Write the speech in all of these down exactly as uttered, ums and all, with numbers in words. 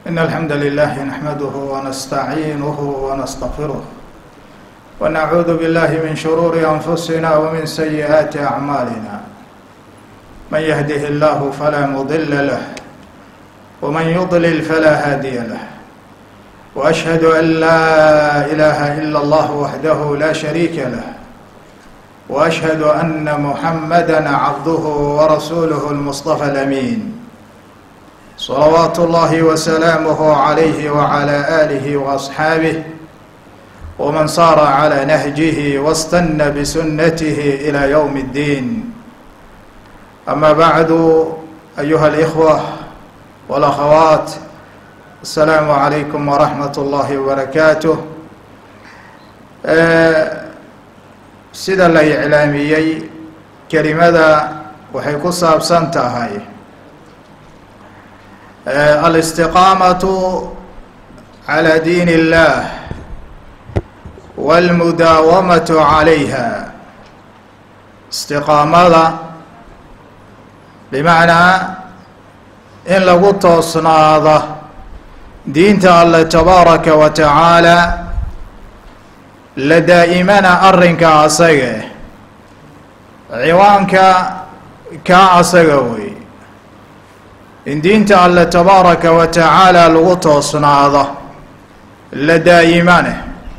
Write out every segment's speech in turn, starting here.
إن الحمد لله نحمده ونستعينه ونستغفره ونعوذ بالله من شرور أنفسنا ومن سيئات أعمالنا. من يهده الله فلا مضل له ومن يضلل فلا هادي له، وأشهد أن لا إله إلا الله وحده لا شريك له، وأشهد أن محمدًا عبده ورسوله المصطفى الأمين، صلوات الله وسلامه عليه وعلى آله وأصحابه ومن صار على نهجه واستنى بسنته إلى يوم الدين. أما بعد، أيها الإخوة والأخوات، السلام عليكم ورحمة الله وبركاته. sida la iclaamiyey kelimada waxay ku saabsan tahay alistiqaamatu calى diin اllah wاlmudaawamatu calayha. istiqaamada bimacnaa in lagu toosnaado diinta alle tabaaraka wa tacaala, la daa'imana arrinka asaga ciwaanka kaa asaga wey, in diinta alle tabaaraka wa tacaala lagu toosnaado la daa'imana.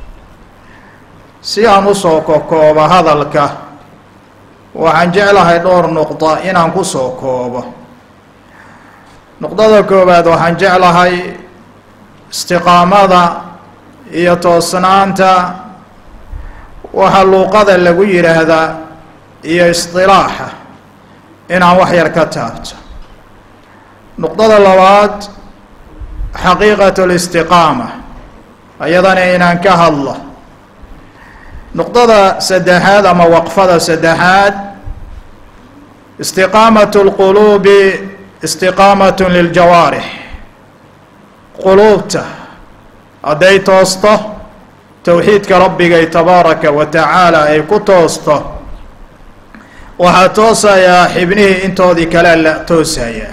si aan usoo kokoobo hadalka, waxaan jeclahay dhowr nuqdo inaan ku soo koobo. nuqdada koowaad, waxaan jeclahay istiqaamada iyo toosnaanta waxaa luuqada lagu yidhaahdaa iyo isطilaaxa inaan wax yar ka taabto. nuqdada labaad, xaqiiqaة الاstiqaama, ayadana inaan ka hadlo. nuqdada saddexaad ama waqfada saddexaad, istiqaamaة اlquluubi istiqaamaة liljawaarix. quluubta hadday toosto, towxiidka rabbigay tabaaraka wa tacaala ay ku toosto, waxaa toosayaa xibnihii intoodii kale la toosayaa.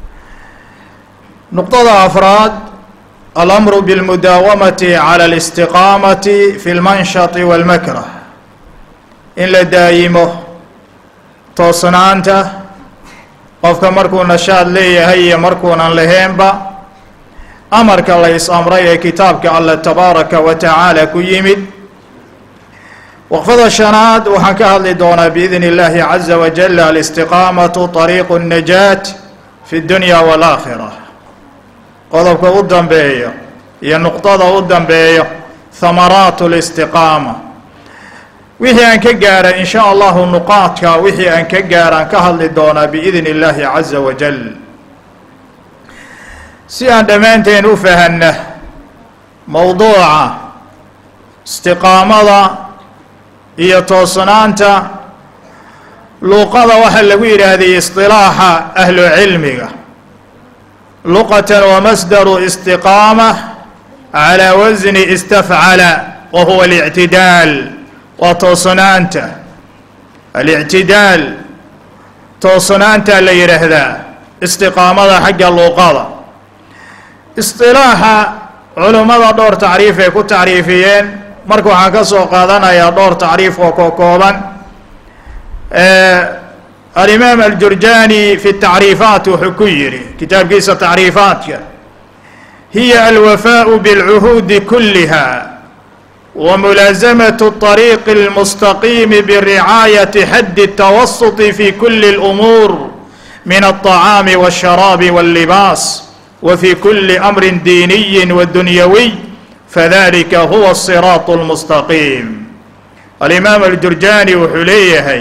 nuqdada afraad, alamru bilmudaawamati cala alistiqaamati fi lmanshati walmakrah, in la daayimo toosnaanta qofka markuu nashaad leeyahay iyo markuunan lahaynba. amarka la is-amray ee kitaabka alle tabaaraka wa tacaala ku yimid. waqfada shanaad, waxaan ka hadli doonaa biidn اllahi caza wajal alistiqaamatu طariiqu الnajaat fi اdunya wاlaakhira. qodobka u dambeeyo iyo nuqdada u dambeeyo, hamaraat اlistiqaama. wixii aan ka gaara in sha allahu nuqaadka wixii aan ka gaaraan ka hadli doonaa biidn اllahi caza wajal. si aan dhammaanteen u fahanna mowduuca istiqaamada iyo toosnaanta, luuqada waxaa lagu yidhaahday isilaaxa ahlu cilmiga, luqatan wa masdaru istiqaama calaa wasni istafcala wa huwa alictidaal. waa toosnaanta, alictidaal, toosnaanta la yidhaahdaa istiqaamada xagga luuqada. isilaaxa culummada dhowr tacriif ay ku tacriifiyeen. marka waxaan ka soo qaadanayaa dhowr tacriif oo ko kooban. alimaam aljurjani fi tacriifaat wuxuu ku yidhi kitaabkiisa tacriifaadka: hiya alwafaau bilcuhuudi kuliha wa mulaasamatu طariiqi اlmustaqiimi biricaayati xaddi الtawasuti fi kuli اlumuur min الطacaami wالsharaabi wاllibaas وفي كل أمر ديني ودنيوي فذلك هو الصراط المستقيم. الإمام الجرجاني wuxuu leeyahay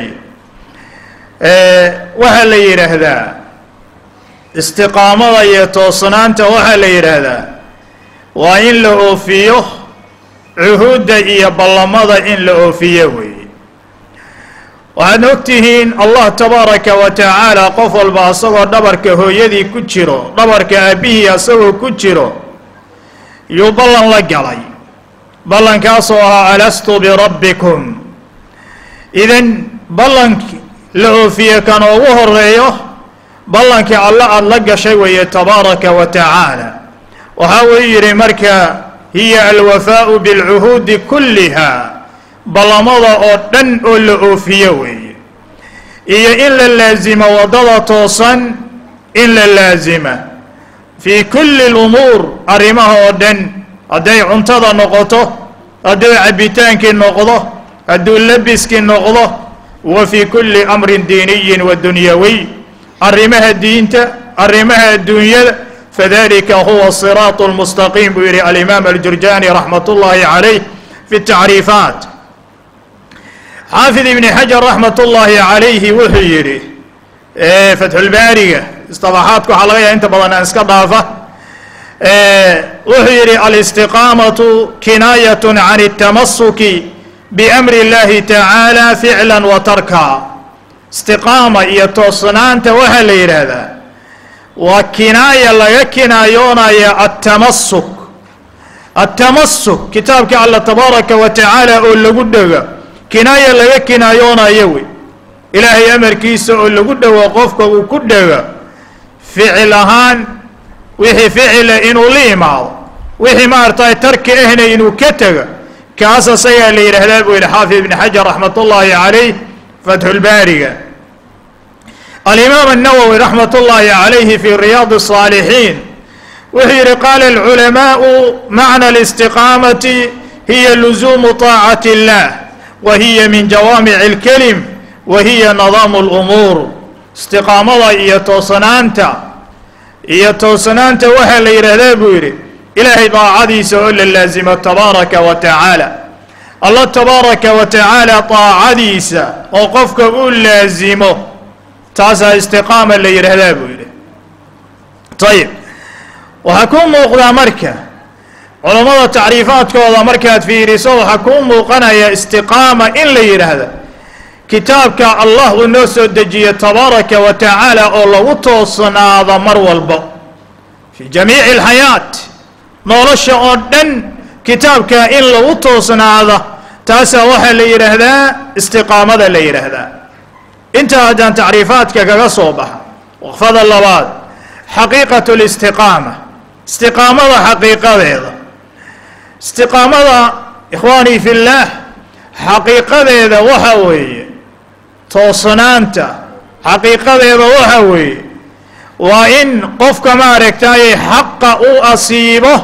waxaa la yidhaahdaa istiqaamada iyo toosnaanta, waxaa la yidhaahdaa waa in la oofiyo cuhuudda iyo ballamada in la oofiyo wey. waxaad ogtihiin allah tabaaraka wa tacaala qof walba asagoo dhabarka hooyadii ku jiro, dhabarka aabbihii asagoo ku jiro, yuu ballan la galay. ballankaasoo ahaa alastu birabbikum. idan ballanki la oofiye kan ugu horeeyo ballankii alla aada la gashay weeye tabaaraka wa tacaala. وحاول مركا هي الوفاء بالعهود كلها بلمضة أودن أولو فيوي إيا إلا اللازمة وضل توصن إلا اللازمة في كل الأمور أرمها أودن أدي عنتظى نقطه أدي عبيتانك النقطه أدي اللبسك النقطه وفي كل أمر ديني ودنيوي أرمها الدين أرمها الدنيا فذلك هو الصراط المستقيم بيري الإمام الجرجاني رحمة الله عليه في التعريفات. حافظ ابن حجر رحمة الله عليه وحيري إيه فتح الباري اصطلاحاتكم حلقية انت بدنا نسكضافة إيه وحيري الاستقامة كناية عن التمسك بأمر الله تعالى فعلا وتركا. استقامة يتوصنان توهل هذا وكناية لا كنايون يا التمسك. التمسك كتابك الله تبارك وتعالى اللي قدها كناية لا كنايون يوي إلهي أمر كيسو اللي قدها وقفك وكدها فعلهان وحي فعل إنو ليماو وحي ما ارتاي ترك إهنا إنو كتها كاسا سيئا ليرهلاب والحافظ ابن حجر رحمة الله عليه فتح الباري. الإمام النووي رحمة الله عليه في رياض الصالحين وحي قال العلماء معنى الاستقامة هي لزوم طاعة الله وهي من جوامع الكلم وهي نظام الأمور. استقامة يتوصنانتا يتوصنانتا وحل يرهدابيري إلهي طاعتي سؤال اللازمة تبارك وتعالى. الله تبارك وتعالى طاعتي وقفك قول لازمه تاسا استقامة اللي يرهدابيري. طيب وحكون موقع مركة علماء تعريفات كوضا مركات في رسول حكون موقنا يا استقامة إلا يرهد كتابك الله ونسو الدجية تبارك وتعالى الله وتوصنا هذا مرو البو في جميع الحياة نولش أردن كتابك إلا وتوصنا هذا تاسا وحا اللي يرهد استقامة اللي يرهد. انت هدان تعريفاتك كغصوبة وخفض اللباد حقيقة الاستقامة. استقامة حقيقة هذا استقامة إخواني في الله حقيقة هذا وحوي توصنانتا حقيقة هذا وحوي وإن قفك ما ركتاي حق أصيبه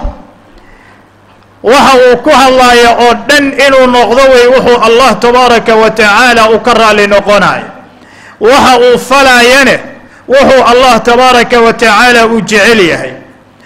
وحو كه الله يؤدن إنو نغضوي وحو الله تبارك وتعالى أكرر لنقناي وحو فلا ينه وحو الله تبارك وتعالى أجعليه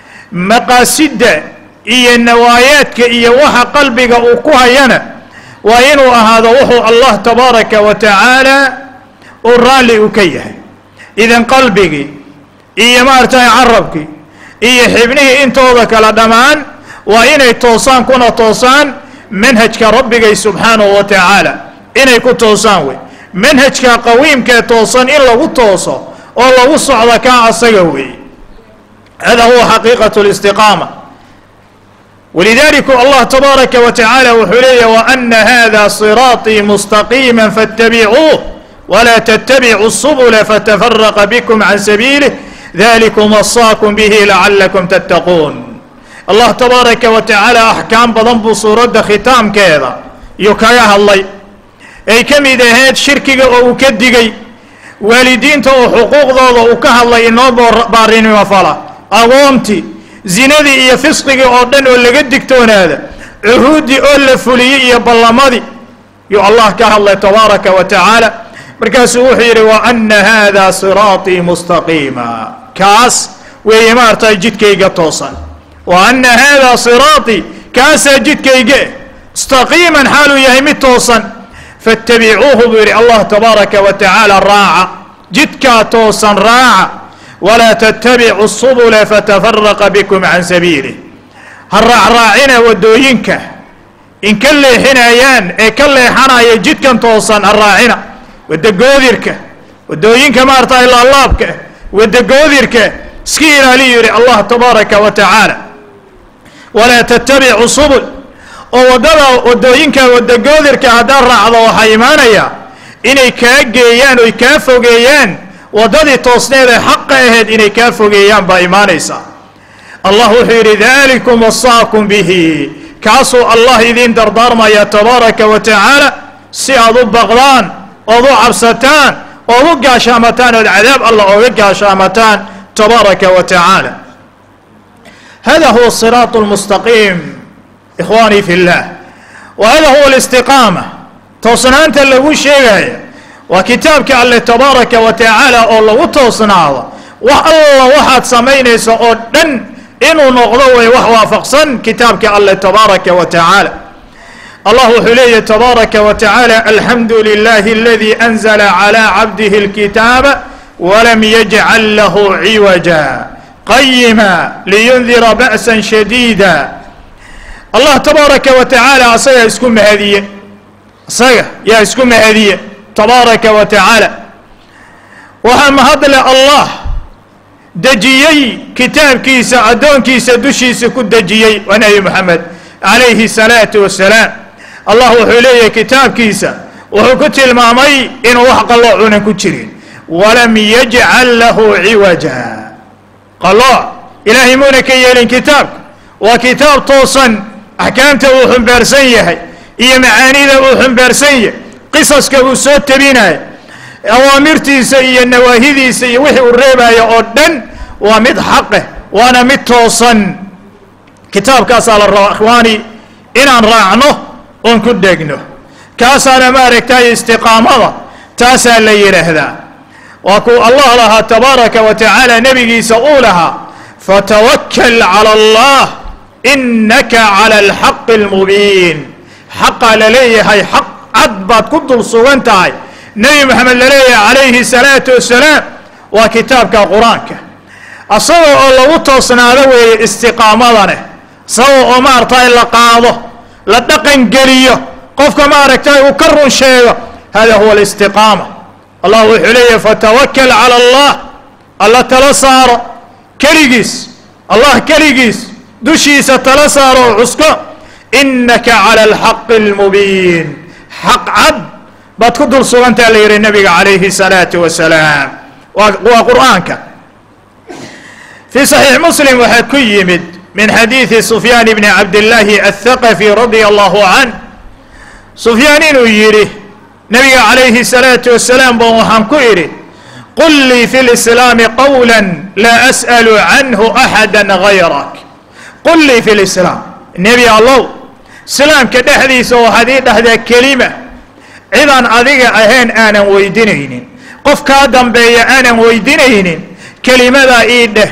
مقاصد إيا النواياتك إيا وحا قلبك أكوها ينا وإنو هذا وحو الله تبارك وتعالى أرالي أكيه. إذن قلبك إيا ما ارتاي عربك إيا حبنه إنتو ذاك لدمان وإني توصان كنا توصان منهجك ربك سبحانه وتعالى إني كنت توصان منهجك قويمك توصان إلا وتوصى والله وصع ذكاء الصيوي. هذا هو حقيقة الاستقامة. ولذلك الله تبارك وتعالى وحليه وأن هذا صراطي مستقيما فاتبعوه ولا تتبعوا السبل فتفرق بكم عن سبيله ذلكم وصاكم به لعلكم تتقون. الله تبارك وتعالى أحكام بضنب صورة ختام كذا يكايها الله أي كم إذا هاد شركي أو كدقي والدين تو حقوق ذو وكه الله إنه بارين وفلا أقومتي زينادي إيا فسقي أردن ولا قدك تون هذا عهودي أولا فلي إيا بالله يو الله كه الله تبارك وتعالى مركز وحيري وأن هذا صراطي مستقيما كاس ويمارتا جدك إيقا توصل وأن هذا صراطي كاس جدك إيقا مستقيما حالو يهمي توصل فاتبعوه بيري الله تبارك وتعالى الراعة جدك توصن راعة ولا تتبعوا السبل فتفرق بكم عن سبيله. هالراع راعنا ودوينك إن كل حنايان إن كل حنا جدك توصن الراعنا ودقوذيرك ودوينك ما ارتاي إلا الله بك ودقوذيرك سكينا لي يري الله تبارك وتعالى ولا تتبعوا السبل ووددا ودooyinka wadagoodirka hadaan raacdo waxa iimaanaya inay ka geeyaan oo ka fogeeyaan wadadii toosneed ee xaq ahayd inay ka fogeeyaan ba iimaanaysa. allah wuxuu yidhi dalikum wasaakum bihi kaasuu allah idiin dardaarmaya tabaaraka wa tacaala si aad u baqdaan ood u cabsataan ood u gaashaamataan ood cadaab allah ooga gaashaamataan tabaaraka wa tacaala hada huwa الصiraaط الmustaqiim ikhwaanii fi اllah wa hada huwa اlistiqaama toosnaanta lagu sheegaya waa kitaabka alle tabaaraka wa tacaala oo lagu toosnaado wax alla waxaad samaynayso oo dhan inuu noqdo way wax waafaqsan kitaabka alle tabaaraka wa tacaala allah wuxuu leeyahy tabaaraka wa tacaala alxamdu lilahi aladi anzala calى cabdihi اlkitaaba walam yajcal lahu ciwaja qayima liyundira ba'sa shadiida allah tabaaraka wa tacaala asaga isku mahadiye asaga yaa isku mahadiye tabaaraka wa tacaala waxaa mahadle allah dejiyey kitaabkiisa addoonkiisa dushiisa ku dejiyey waa nebi moxamed calayhi الsalaatu wasalaam allah wuxuu leeyahay kitaabkiisa wuxuu ku tilmaamay inuu wax qaloocunan ku jirin walam yajcal lahu ciwaja qalooc ilaahay muuna ka yeelin kitaabka waa kitaab toosan axkaamta uu xumbaarsan yahay iyo macaanida uu xumbaarsan yahay qisaska uu soo tabinayo awaamirtiisa iyo nawaahidiisa iyo wixii uu reebayo oo dhan waa mid xaqeh waana mid toosan kitaabkaasaa la rabaa ikhwaani inaan raacno oon ku dhegno kaasaana maaragtay istiqaamada taasaa la yidhaahdaa waa kuu allah lahaa tabaaraka wa tacaala nebigiisa uu lahaa fatawakal cala allah inaka cala alxaqi almubiin xaqaa la leeyahay xaq cad baad ku dul sugan tahay nebi moxamed la leeyahay calayhi salaatu wasalaam waa kitaabka qur-aanka asagoo oo lagu toosnaado weeye istiqaamadane isagoo oo maaragtay la qaado la dhaqan geliyo qofka maaragtay uu ka run sheego hada huwa alistiqaama allah wuxuu leeyahay fatawakal cala allah alla tala saaro keligiis allah keligiis dushiisa tala saaro oo cusko inaka cala alxaqi almubiin xaq cad baad ku dul sugantaa la yidhi nabiga calayhi الsalaatu wasalaam waa qur'aanka fii صaxiix muslim waxaa ku yimid min xadiidi sufyaan bni cabdillaahi aلthaqafi radia allahu canh sufyaan inuu yidhi nabiga calayhi الsalaatu wasalaam ban waxaan ku idhi qul lii fi lislaami qawla laa as'alu canhu axada gayrak qul lii fi lislaam nebi allow islaamka dhexdiisa waxaad ii dhahdaa kelima cidaan adiga ahayn aanan weydinaynin qof kaa dambeeya aanan weydinaynin kelimadaa ii dheh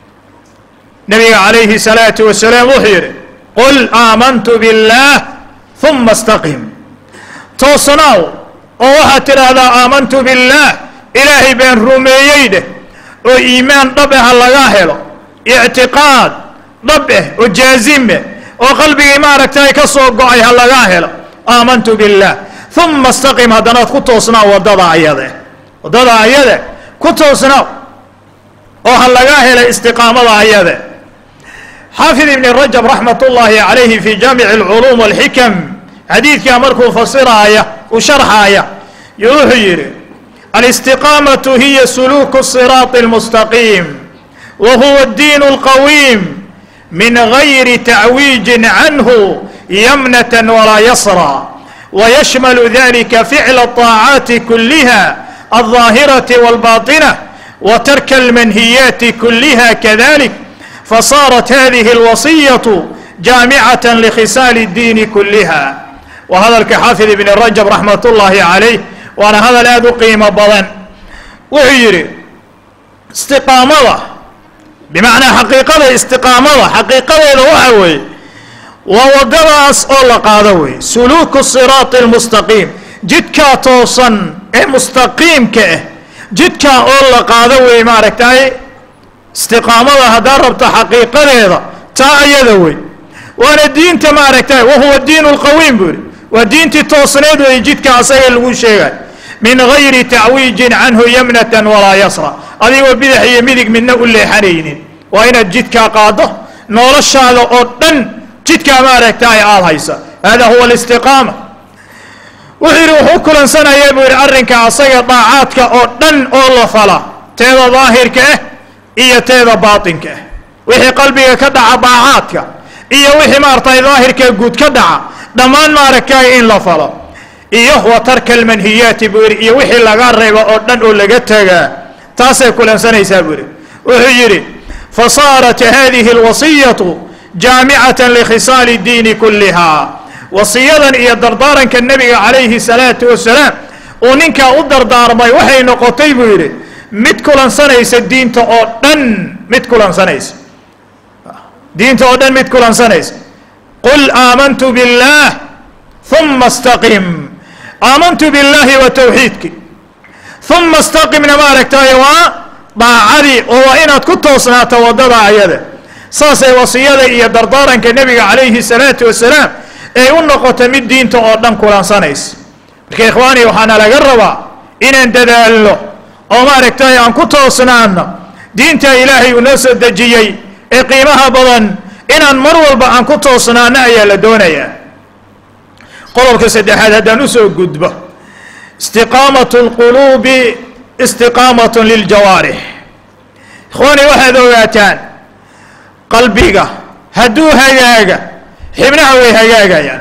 nabiga calayhi الsalaatu wasalaam wuxuu yidhi qul aamantu biاllaah uma اstaqim toosnaaw oo waxaad tidhaahdaa aamantu biاllaah ilaahay baan rumeeyey dheh oo iimaan dhab ah laga helo ictiqaad dhab ah oo jaazimeh oo qalbigii maaragtay ka soo go-ay ha laga helo aamantu biاllaah uma اstaqim haddanaad ku toosnaaw waddada ayade waddada ayade ku toosnaaw oo ha laga helay istiqaamada ayade xaafid ibn rajab raxmat ullaahi calayhi fi jaamici اlculuum walxikam xadiidkaa markuu fasiraaya u sharxaaya yo wuxuu yidhi alistiqaamatu hiya suluuku الصiraaط اlmustaqiim wa huwa اddiin اlqawiim min gayri tacwiijin canhu yamnata walaa yasra ويشمل ذلك فعل الطاعات كلها الظاهرة والباطنة وترك المنهيات كلها كذلك فصارت هذه الوصية جامعة لخصال الدين كلها وهذا الكحافظ ابن الرجب رحمة الله عليه وأنا هذا لا ذو قيمة بضن وعيري استقامة بمعنى حقيقة استقامة حقيقة وحوي ووضعاس أولا قادوي سلوك الصراط المستقيم جدكا توصن مستقيم كه جدكا أولا قادوي ماركتاي استقامة هذا ربط حقيقة هذا تا يدوي وانا الدين تماركتاي وهو الدين القويم بوري والدين توصنيد ويجدكا عصي الوشيغ من غير تعويج عنه يمنة ولا يسرى هذه وبدحي مدق من نقول لي حنين وإن جدكا قاده نورش هذا أردن jidkaa maaragtaay aada haysa hada huwa alistiqaama wuxuu yidhi wuxuu kulansanaya buu yidhi arrinka asaga daacaadka oo dhan oo la fala teeda daahirka ah iyo teeda baatinka ah wixii qalbiga ka dhaca baacaadka iyo wixii maaragtay daahirka guud ka dhaca dhammaan maaragtay in la falo iyo wa tarka almanhiyaati buu yidhi iyo wixii laga reebo oo dhan oo laga tagaa taasay kulansanaysaa buu yidhi wuxuu yidhi fasaarat hadihi alwasiyatu jaamicatan likhisaali diini kulliha wasiyadan iyo dardaaranka nebiga calayhi salaatu wasalaam uu ninkaa u dardaarmay waxay noqotay buu yidhi mid kulansanaysa diinta oo dhan mid kulansanaysa diinta oo dhan mid kulansanaysa qul aamantu biاllah uma istaqim aamantu biاllahi wa tawxiidki uma istaqimna maaragtay waa daacadii oo waa inaad ku toosnaato waddada ayada saasay wasiyada iyo dardaaranka nebiga calayhi salaatu wasalaam ay u noqota mid diinta oo dhan kulansanaysa marka ikhwaani waxaana laga rabaa inaan dadaalno oo maaragtay aan ku toosnaano diinta ilaahay uu noo soo dejiyey ee qiimaha badan inaan mar walba aan ku toosnaano ayaa la doonayaa qodobka saddexaad haddaan usoo gudbo istiqaamatu lquluubi istiqaamat liljawaarix ikhwaani waxaad ogaataan qalbiga hadduu hagaaga xibnaha way hagaagayaan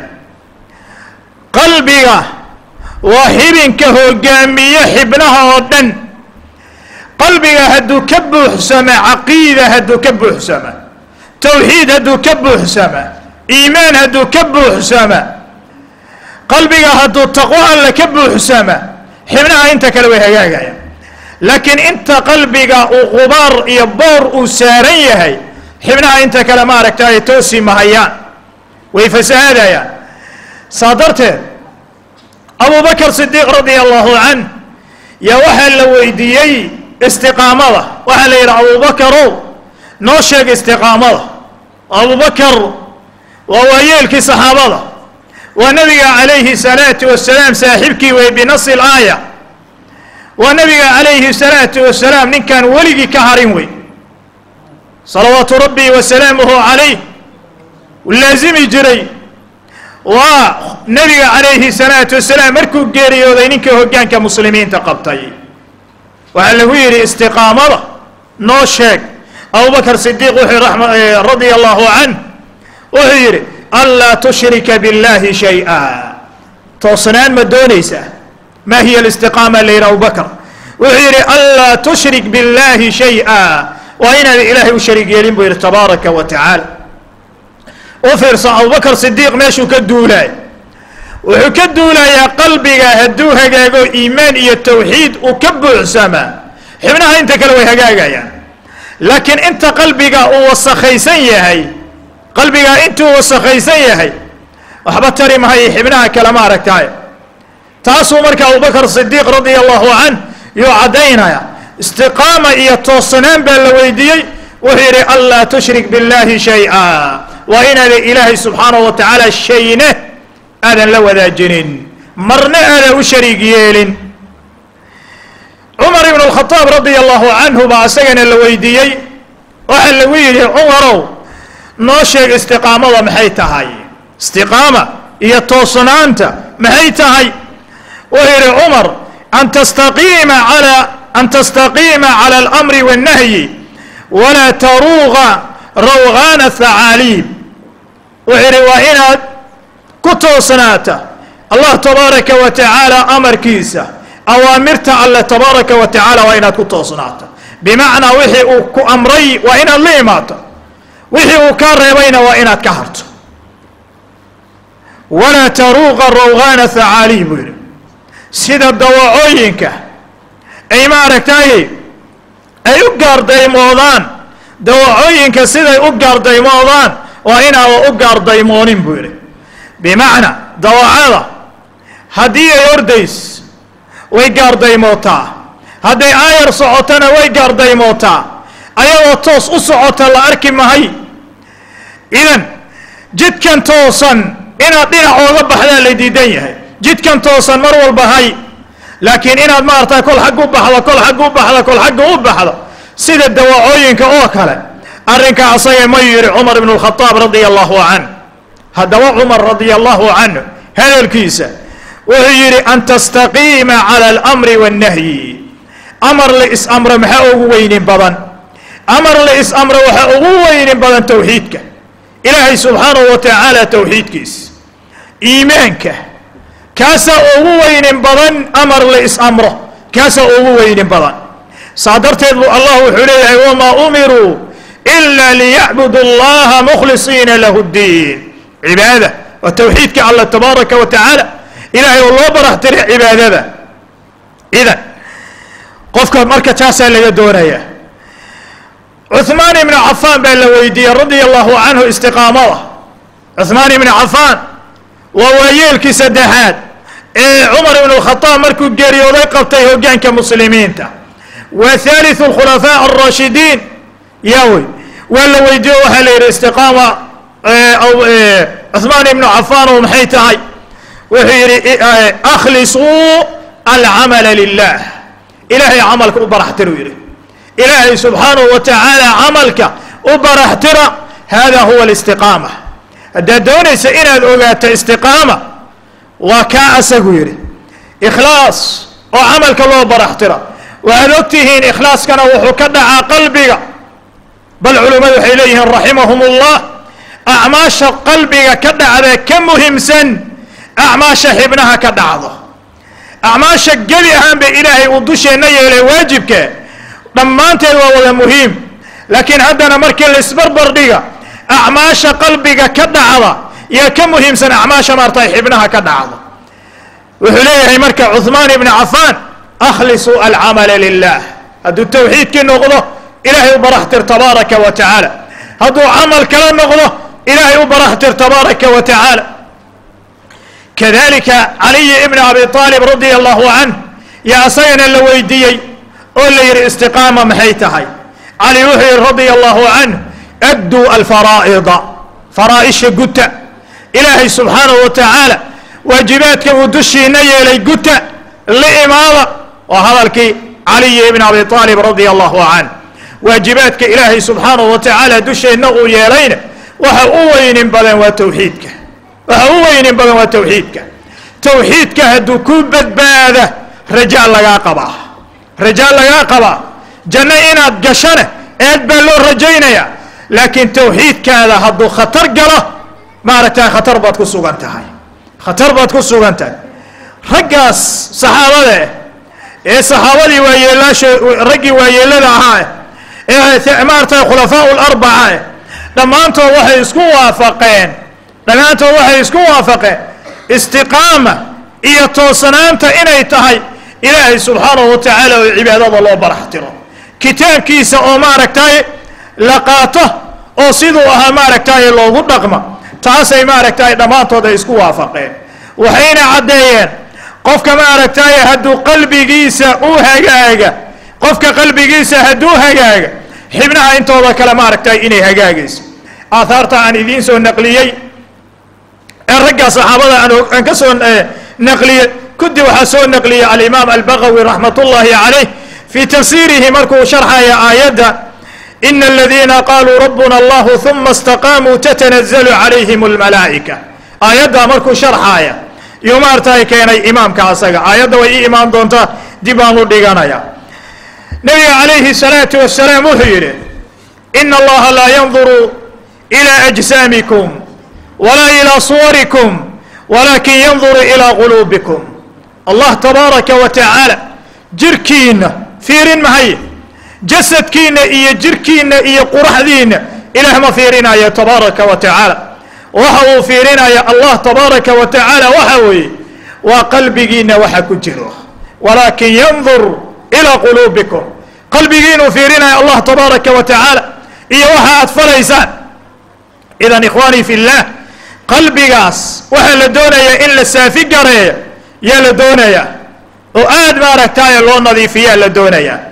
qalbiga waa xibinka hogaamiye xibnaha oo dhan qalbiga hadduu ka buuxsama caqiida hadduu ka buuxsama tawxiid hadduu ka buuxsama iimaan hadduu ka buuxsama qalbiga hadduu taqwo alle ka buuxsama xibnaha inta kale way hagaagayaan laakiin inta qalbiga uu qubaar iyo boor uu saaran yahay xibnaha inta kale maaragta ay toosi mahayaan way fasahaadayaan saa darteed abubakar sidiiq radia allahu canh yaa waxaa la weydiiyey istiqaamada waxaa la yidhi abubakarow noo sheeg istiqaamada abubakar waa waayeelkii saxaabada waa nabiga calayhi salaatu wasalaam saaxiibkii wey binasi alaaya waa nabiga calayhi salaatu wasalaam ninkaan weligii ka harin wey salawaatu rabbi wasalaamuhu calayh laazimi jiray waa nabiga calayhi salaatu wasalaam markuu geeriyooday ninkii hoggaanka muslimiinta qabtay waxaa lagu yidhi istiqaamada noo sheeg abubakar sidiiq wuxuu radia allahu canh wuxuu yidhi anlaa tushrika biاllahi shay-a toosnaan ma doonaysaa ma hiya alistiqaama la yidhi abubakar wuxuu yidhi anlaa tushrik biاllahi shay-a waa inaad ilaahay u shariig yeelin buu yidhi tabaaraka wa tacaala u fiirsa abubakar sidiiq meeshuu ka duulaay wuxuu ka duulayaa qalbiga hadduu hagaago iimaan iyo tawxiid uu ka buuxsamaa xibnaha inta kale way hagaagayaan laakiin inta qalbiga uu wasakhaysan yahay qalbiga intuu wasakhaysan yahay waxba tari mahay xibnaha kale ma aragtaay taasuu marka abubakar sidiiq radia allahu canh yuu caddaynaya istiqaama iyo toosnaan baa la weydiiyey wuxuu yidhi anlaa tushrik biاllahi shay-a waa inaadan ilaahay subxaanahu wa tacaala shayne aadan la wadaajinin marna aadan u shariig yeelin cumar ibn اlkhadaab radia allahu canhu baa isagana la weydiiyey waxaa lagu yidhi cumarow noo sheeg istiqaamada maxay tahay istiqaama iyo toosnaanta maxay tahay wuxuu yidhi cumar an tastaqiima ala an tastaqiima cala alamri waannahyi walaa taruuqa rawgaana thacaaliib wuxuu yidhi waa inaad ku toosnaata allah tabaaraka wa tacaala amarkiisa awaamirta alle tabaaraka wa tacaala waa inaad ku toosnaata bimacnaa wixii uu ku amray waa inaad la imaato wixii uu ka reebayna waa inaad ka harto walaa taruuqa rawgaana thacaaliib buu yidhi sida dawacooyinka ay maaragtay ay u gaardaymoodaan dawacooyinka siday u gaardaymoodaan waa inaada u gaardaymoonin buu yidhi bimacnaa dawacada haddii ay ordays way gaardaymootaa hadday aayar socotona way gaardaymootaa ayadoo toos u socota la arki mahay idan jidkan toosan inaad dhinac ooga baxdaa la diidan yahay jidkan toosan mar walba hay laakiin inaad maaragtay kol xag u baxdo kol xag u baxdo kol xagga u baxdo sida dawacooyinka oo kale arrinkaa asaga ma yidhi cumar ibn اlkhadaab radia allahu canh haddaba cumar radia allahu canhu hadalkiisa wuxuu yidhi an tastaqiima cala alamri waannahyi amar la is-amro maxaa ugu weynin badan أمر لإس أمر وحقوين بدن توحيدك إلهي سبحانه وتعالى توحيد كيس إيمانك كاسا أقوين بدن أمر لإس أمره كاسا أقوين بدن صادرت الله حليه وما أمروا إلا ليعبدوا الله مخلصين له الدين عبادة وتوحيدك الله تبارك وتعالى إلهي والله برح تري عبادة إذا قفك مركة تاسع اللي يدونها عثمان بن عفان بن لويدي رضي الله عنه استقامه عثمان بن عفان وويل كسدحات إيه عمر بن الخطاب مركو جري وقبته وجان كمسلمين تا وثالث الخلفاء الراشدين يوي ولا ويديو هل الاستقامة إيه أو إيه عثمان بن عفان ومحيتهاي وهي إيه أخلصوا العمل لله إلهي عملك أبرح ترويره إلهي سبحانه وتعالى عملك أبرح ترى هذا هو الاستقامة الدوني سئنا الأغات استقامة وكاء سقويره إخلاص وعملك الله أبرح ترى وأنكتهين إخلاص كان وحكدع قلبك بل علماء إليهم رحمهم الله أعماش قلبك كدع كم مهم سن أعماش ابنها كدعضه أعماش قليها بإلهي ودوش النية واجبك لما أنت هو مهم لكن عندنا مركز الإسبر بردية أعماش قلبك كدعضه يا كم مهم سن أعماش مرتاح ابنها كدعضه وحليه مركز عثمان بن عفان أخلصوا العمل لله هذا التوحيد كي نغضه إلهي وبرحتر تبارك وتعالى هذا عمل كلام نغضه إلهي وبرحتر تبارك وتعالى كذلك علي بن أبي طالب رضي الله عنه يا سينا اللويدي أولي استقامة محيتهاي علي وحي رضي الله عنه أدوا الفرائض فرائش قتا إلهي سبحانه وتعالى واجباتك ودشي نيلي قتا لإمامة وهذا الكي علي بن أبي طالب رضي الله عنه واجباتك إلهي سبحانه وتعالى دشي نغو يالين وحقوين بدن وتوحيدك وحقوين بدن وتوحيدك توحيدك هدو كوبت باذة رجال لغا قبا رجال لغا قبا جنة إناد قشنة إد بلو رجينيا لكن توحيدك هذا هدو خطر قلا ما رتا خطر باتكو سوغانتهاي خطر باتكو سوغانتهاي رقاس صحابة إيه صحابة ويلاش رقي ويلنا هاي إيه إمارة الخلفاء الأربعة لما أنتوا وحي يسكوا وافقين لما أنتوا وحي يسكوا وافقين استقامة إيه توصنانت إني تهي إلهي سبحانه وتعالى وعبادة الله برحتره كتاب كيسا أو ماركتاي لقاته أو صيدو أها ماركتاي الله قدقما تاسي ماركتاي لما أنتوا يسكوا وافقين وحين عديين قفك ماركتاي هدو قلبي جيسا او هجاجة قفك قلبي جيسا هدو هجاجة حبناها انتو ذا كلا ماركتاي اني هجاجيس آثارتا عن إذين سو نقليي الرقا صحابة أنك سو نقليي كد وحسو نقليي الإمام البغوي رحمة الله عليه في تفسيره مركو شرح يا آيات إن الذين قالوا ربنا الله ثم استقاموا تتنزل عليهم الملائكة آيات مركو شرح آيات يومارتاي كيناي إمام كاساقا آيات وإي إمام دونتا ديبانو ديغانايا نبي عليه الصلاة والسلام وحيره إن الله لا ينظر إلى أجسامكم ولا إلى صوركم ولكن ينظر إلى قلوبكم الله تبارك وتعالى جركين فيرين مهي جسد كين إيا جركين إيا قرح دين إله ما فيرنا يا تبارك وتعالى وحو فيرنا يا الله تبارك وتعالى وحوي وقلبكين وحكو جروه ولكن ينظر إلى قلوبكم قلبكين فيرنا يا الله تبارك وتعالى إيا وحا أطفاليسان إذن إخواني في الله قلبي قاس وحا لدونيا إلا سافي قرية يا لدونيا وآد ما ركتايا اللو نظيفية لدونيا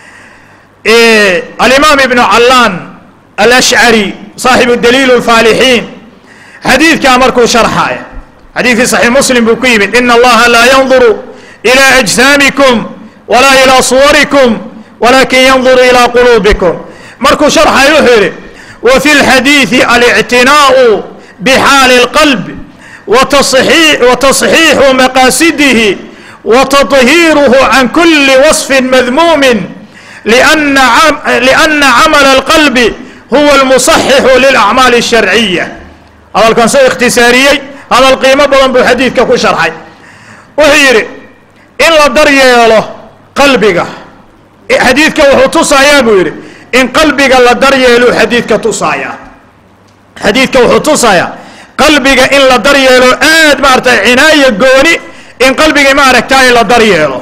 إيه الإمام ابن علان الأشعري صاحب الدليل الفالحين حديث كامركو شرحايا حديث صحيح مسلم بكيب إن الله لا ينظر إلى أجسامكم ولا إلى صوركم ولكن ينظر إلى قلوبكم مركو شرحا يهري وفي الحديث الاعتناء بحال القلب وتصحيح, وتصحيح مقاصده وتطهيره عن كل وصف مذموم لأن لأن عمل القلب هو المصحح للأعمال الشرعية. هذا كان سو اختصاري هذا القيمة بدن بالحديث ككو شرحي وهيري إن لا درياله قلبك حديث كوحو تصايا بيري إن قلبك لا درياله حديث كتصايا حديث كوحو تصايا قلبك إن لا درياله آد مارتا عناية قوني إن قلبك ما ركتاي لا درياله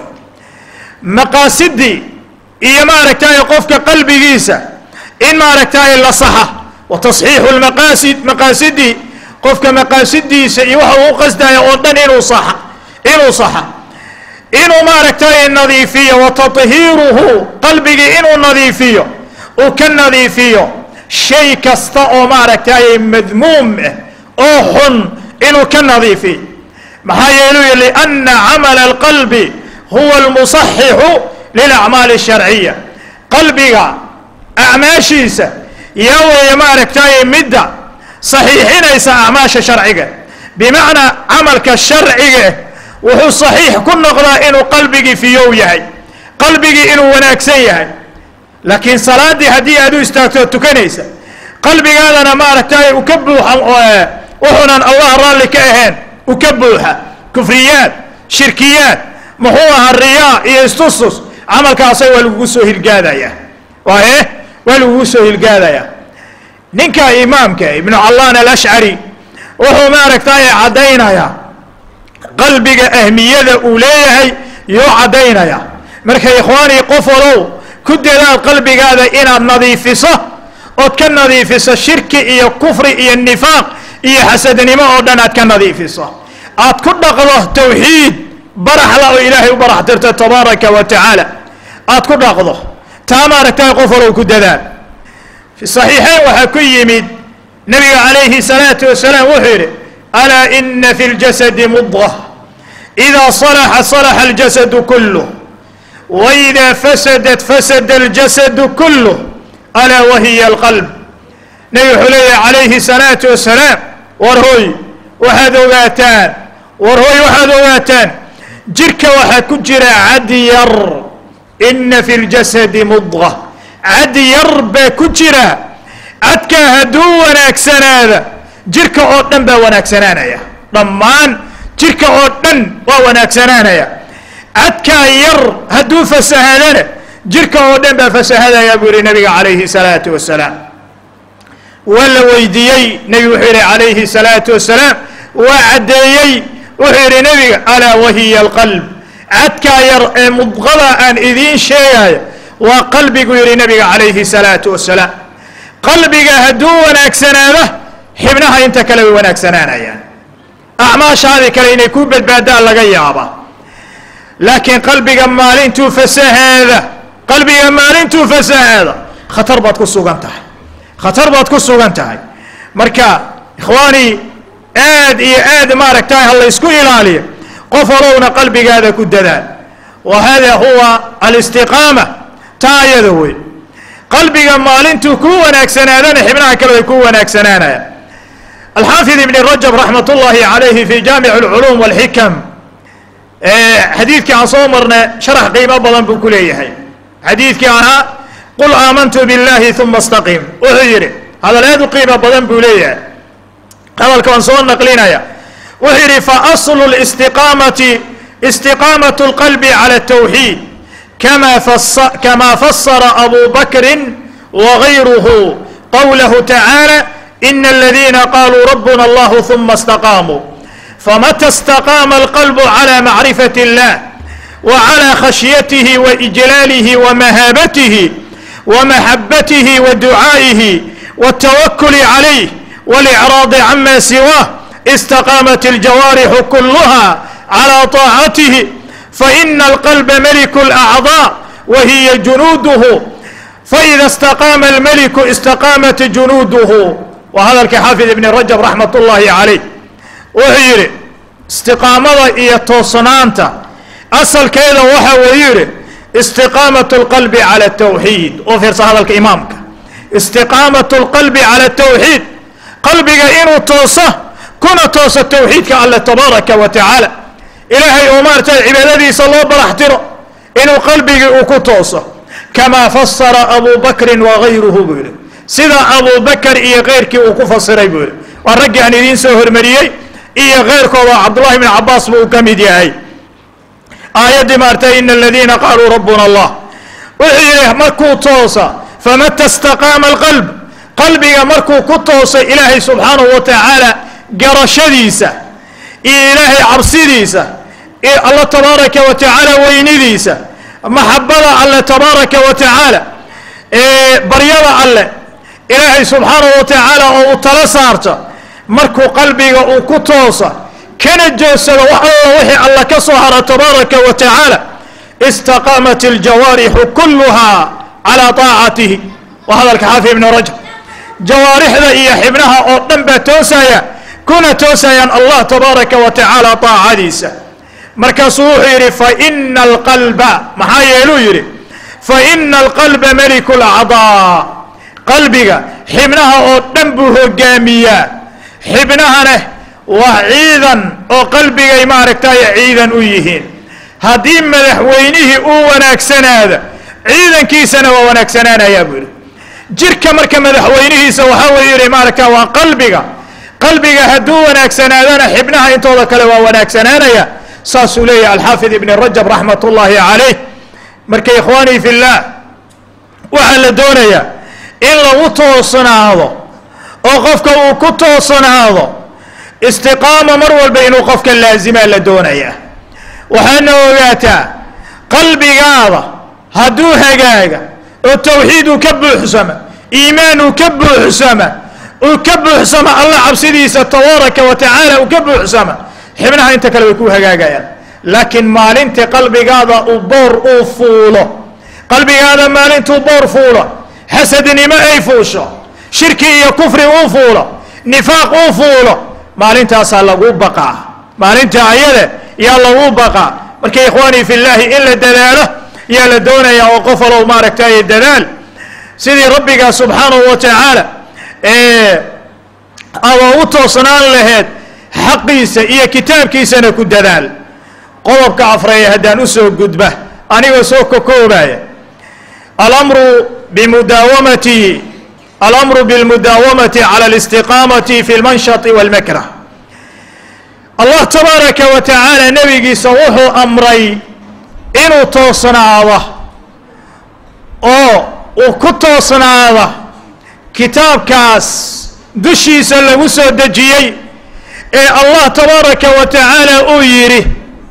مقاصدي إيا ما ركتاي قفك قلبي جيسا إن ما ركتاي لا صحة وتصحيح المقاصد مقاصدي قفك مقاصدي سيوحو قصدا يوضن إنو صحة إنو صحة إنو ما ركتاي النظيفية وتطهيره قلبك إنو النظيفية وكالنظيفية شيء كستاء ما ركتاي مذموم أوحن إنو كالنظيفي محايلو لأن عمل القلب هو المصحح للأعمال الشرعية قلبك أعماشيسة يوي ما ركتاي مدة صحيحين ليس أعماش شرعية بمعنى عملك الشرعي وهو صحيح كل نقضى إنه قلبك في يويهي قلبك إنه وناكسيهي لكن صلاة دي هدية أدو استاكتو كنيسة قلبك هذا أنا ما ركتاي وكبوحا وحنا الله رالي كأهين وكبوحا كفريات شركيات محوها الرياء يستوسس عملك أصي والوسوه القادية وإيه والوسوه القادية ننكا إمامك ابن علان الأشعري وهو ما ركتاي عدينا يا قلبك أهمية أوليه يو عدينا يا مركا إخواني قفلوا كد لا قلبك هذا إنا نظيفسه وكان نظيفسه الشرك إيا الكفر إيا النفاق إيا حسد نماء ودنات كان نظيفسه أتكد قضاه توحيد برح الله إلهي وبرح ترته تبارك وتعالى أتكد قضاه تاما ركتاي قفلوا كد ذا في الصحيحين وحكي يمد نبي عليه الصلاة والسلام وحيره ألا إن في الجسد مضغة إذا صلح صلح الجسد كله وإذا فسدت فسد الجسد كله ألا وهي القلب نبي حلي عليه الصلاة والسلام ورهوي وحدوغاتان ورهوي وحدوغاتان جرك وحكجر عدير إن في الجسد مضغة عدير بكجر عدك هدو وناكسناذا جرك أوتن با وناكسنانيا ضمان جرك أوتن وناكسنانيا عدك ير هدو فسهلنا جرك أوتن با فسهلا يا بوري النبي عليه الصلاة والسلام ولا ويديي نبي وحيري عليه الصلاة والسلام وعديي وحيري نبي ألا وهي القلب عدك ير مضغضة أن إذين شيء وقلبك يري نبي عليه الصلاة والسلام قلبك هدو وناكسنانه حبناها انت كلوي وناكسنانا يعني أعماش هذه كلين يكون بالبادال لغيابا لكن قلبك مالين توفسه هذا قلبك مالين توفسه هذا خطر باتكو السوغانتها خطر باتكو السوغانتها مركا إخواني آد إيه آد ما ركتاي الله يسكو إلالي قفرون قلبك هذا كددان وهذا هو الاستقامة تايذوي قلبك مالين تكون وناكسنانا حبناها كلوي يكون وناكسنانا الحافظ ابن رجب رحمة الله عليه في جامع العلوم والحكم حديث كان صومرنا شرح قيمة بضن بكليه حديث كان قل آمنت بالله ثم استقيم وهيري هذا لا يدو قيمة بضن بكليه هذا كان صوم نقلنا وهيري فأصل الاستقامة استقامة القلب على التوحيد كما فسر, كما فسر أبو بكر وغيره قوله تعالى إن الذين قالوا ربنا الله ثم استقاموا فمتى استقام القلب على معرفة الله وعلى خشيته وإجلاله ومهابته ومحبته ودعائه والتوكل عليه والإعراض عما سواه استقامت الجوارح كلها على طاعته فإن القلب ملك الأعضاء وهي جنوده فإذا استقام الملك استقامت جنوده وهذا الكحافظ ابن رجب رحمة الله عليه وهيري استقامة إيا توصنانتا أصل كذا وحا ويري استقامة القلب على التوحيد وفرس هذا الإمامك استقامة القلب على التوحيد قلبك إنو توصه كنا توصى التوحيد كالله تبارك وتعالى إلهي أمارة عبادتي صلى الله عليه وسلم إنو قلبك أكو توصه كما فسر أبو بكر وغيره بول سيدا أبو بكر إيا غيرك وكفصر بول والرجع ندين سهر مريي إيا غيرك وعبد الله بن عباس وكمد ياهي آيات مارتا إن الذين قالوا ربنا الله وحيه مركو توصى فمتى استقام القلب قلبي مركو كتوصى إلهي سبحانه وتعالى قرشديسة إلهي عرسديسة الله تبارك وتعالى وينديسة محبة الله تبارك وتعالى بريضة الله إلهي سبحانه وتعالى وتلسارته مركو قلبي وكتوصى كان جوسة وحي الله كصهر تبارك وتعالى استقامت الجوارح كلها على طاعته وهذا الكحافي ابن رجب جوارح ذا إيا حبنها أطنبا توسايا كنا توسايا الله تبارك وتعالى طاعة ديسة مركز يري فإن القلب محايلو يري فإن القلب ملك الأعضاء قلبك حبنها أطنبه جامية حبنها وعيدا وقلبك يمارك تايا عيدا أيهين هديم مدحوينه او وناكسنادا عيدا كيسنا وناكسنانا يا بولي جيركا مركا مدحوينه وحاول يري مالكا وقلبك قلبك هدو وناكسنادانا حبنها انتو ذكلا وناكسنانا يا ساسولي الحافظ ابن الرجب رحمة الله عليه مركا إخواني في الله وحل دونيا إلا وطوصنا هذا وقفك وكتوصنا هذا استقامة مرول بين وقفك اللازمة لدونيا وحنا وقاتا قلبي هذا هدو هجاجة التوحيد كبو حسما إيمان كبو حسما وكبو حسما الله عبسدي تبارك وتعالى وكبو حسما حبناها انت كلو يكون هجاجة لكن مال انت قلبي هذا وبور وفوله قلبي هذا مال انت وبور فوله حسد ما اي فوشه شركي كفر وفوله نفاق وفوله مال انت اصلا بقى مال انت عيله يا الله بقى مركي إخواني في الله إلا الدلالة يا لدونا يا وقفلوا ما ركتاي الدلال سيدي ربك سبحانه وتعالى إيه أو وتوصنا لهاد حقيسة إيا كتاب كيسة نكو الدلال قوبك عفرية هدان أسوك قدبه أني وسوك كوباية الأمر بمداومة الأمر بالمداومة على الاستقامة في المنشط والمكره الله تبارك وتعالى نبي سووه أمري إنو توصنا الله أو وكتوصنا الله كتاب كاس دشي سلموسو دجيي إيه الله تبارك وتعالى أويري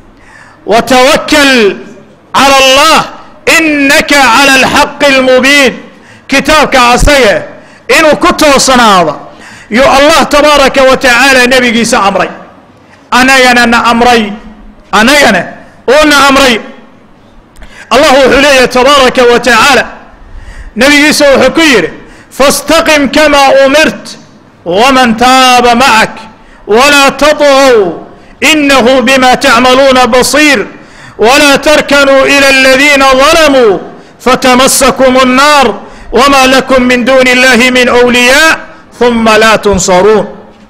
وتوكل على الله إنك على الحق المبين كتاب كاسية إنو كتوصنا الله يو الله تبارك وتعالى نبي سأمري أنا ينا أمري أنا ينا أنا أمري الله حليه تبارك وتعالى نبي يسوع حكير فاستقم كما أمرت ومن تاب معك ولا تطغوا إنه بما تعملون بصير ولا تركنوا إلى الذين ظلموا فتمسكم النار وما لكم من دون الله من أولياء ثم لا تنصرون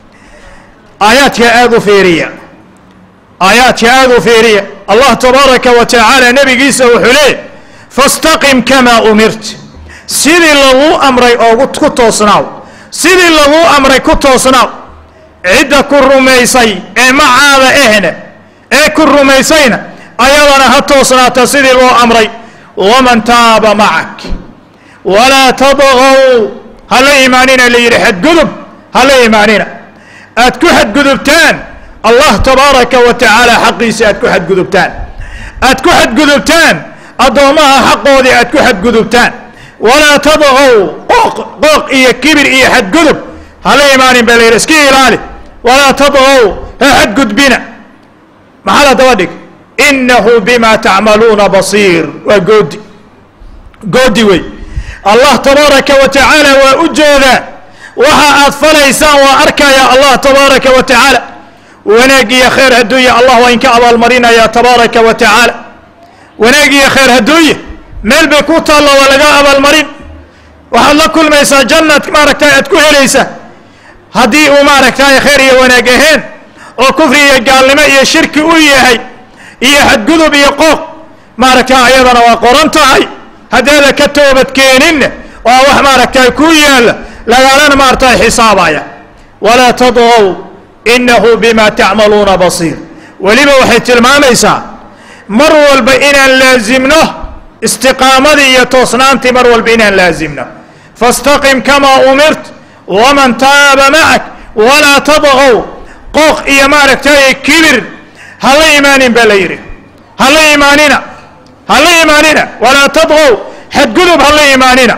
آيات يا آذو فيرية آيات يا آذو فيرية الله تبارك وتعالى نبي عيسى وحليه فاستقم كما أمرت سيدي الله أمري أو كتوصناو سيدي الله أمري كتوصناو عدة كرميسي إيه مع هذا إهنا إيه كرميسينا أيضا هتوصنا سيدي الله أمري ومن تاب معك ولا تضغوا هل إيماننا اللي يرحد قدب هل إيماننا أتكحد قدبتان الله تبارك وتعالى حقيسي أتكحد قدبتان أتكحد قدبتان أضومها حقه ذي أتكحد قدبتان ولا تضغوا قوق قوق إيا كبر إيا حد قدب هل إيمان بلي رسكي إلالي ولا تضغوا حد قدبنا محالة تودك إنه بما تعملون بصير وقودي قودي وي الله تبارك وتعالى وأجوذا وها أطفال إيسان وأركا يا الله تبارك وتعالى وناقي يا خير هدوية الله وإن كأبا المرينة يا تبارك وتعالى وناقي يا خير هدوية ميل بيكوت الله ولقاء أبا المرين وحال كل ما يسا جنة ماركتا يتكوه ليسا هدي وماركتا يا خير يا وناقيهين وكفري يا قالما يا شرك ويا هاي يا حد قذب يا قوق ماركتا أيضا وقرنتا هاي haddaada ka toobadkeeninna waa wax maaragtay ku yaalla lagaalana maaragtay xisaabaya walaa tadghaw innahu bima tacmaluuna basiir weliba waxay tilmaamaysaa mar walba inaan laazimno istiqaamadii iyo toosnaantii mar walba inaan laazimno fastaqim kamaa umirt waman taaba macak walaa tadghaw qooq iyo maaragtay kibir hala imaanin baa la yidhi hala imaanina hala imaanina walaa tadghaw xadgudub hala imaanina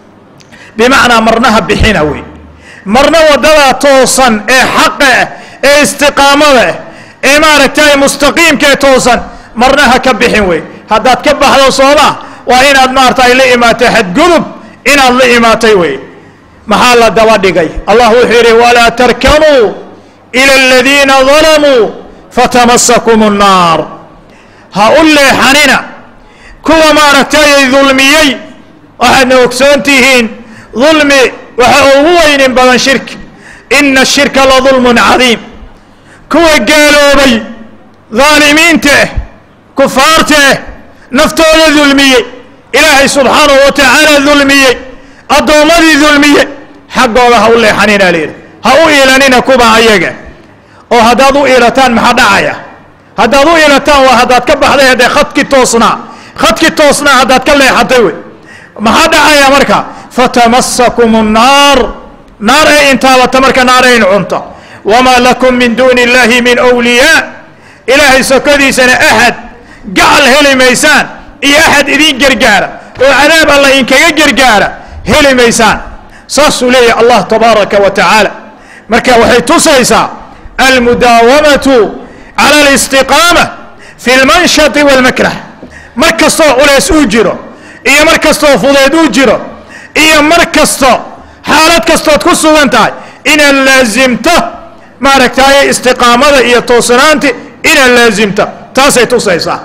bimacnaa marnaha bixina wey marna waddadaa toosan ee xaqa ah ee istiqaamada ah ee maaragtay mustaqiimka ee toosan marnaha ka bixin wey haddaad ka baxdo soomaa waa inaad maaragtay la imaatay xadgudub inaad la imaatay wey maxaa la daba dhigay allah wuxuu yidhi walaa tarkanuu ila aladiina dalamuu fatamasakum الnaar ha u leexanina kuwa maaragtay dulmiyey waxaadna ogsoon tihiin dulmi waxa ugu weynin badan shirki ina ashirka la dulmun cadiim kuwa gaaloobay dhaalimiinta ah kufaarta ah naftooda dulmiyey ilaahay subxaanahu wa tacaala dulmiyey addoommadii dulmiyey xaggooda ha u leexanina layidhi ha u iilanina kuba ayaga oo haddaad u iilataan maxaa dhacaya haddaad u iilataan waa haddaad ka baxday haddee khadkii toosnaa khadkii toosnaa haddaad ka leexatay wey maxaa dhacaya marka fatamasakum الnaar naar ay intaabata marka naar ayn cunta wamaa lakum min duuni اllahi min wliyaa ilaahay sokodiisana axad gacal heli maysaan iyo axad idin gargaara oo cadaab alla inkaga gargaara heli maysaan saasuu leeyahay allah tabaaraka wa tacaala marka waxay tusaysaa almudaawamatu cala alistiqaama fi lmanshati walmakrah mar kastoo culays uu jiro iyo mar kastoo fudeed uu jiro iyo mar kasto xaalad kastood ku sugan tahay inaad laazimto maaragtay istiqaamada iyo toosnaanti inaad laazimto taasay tusaysaa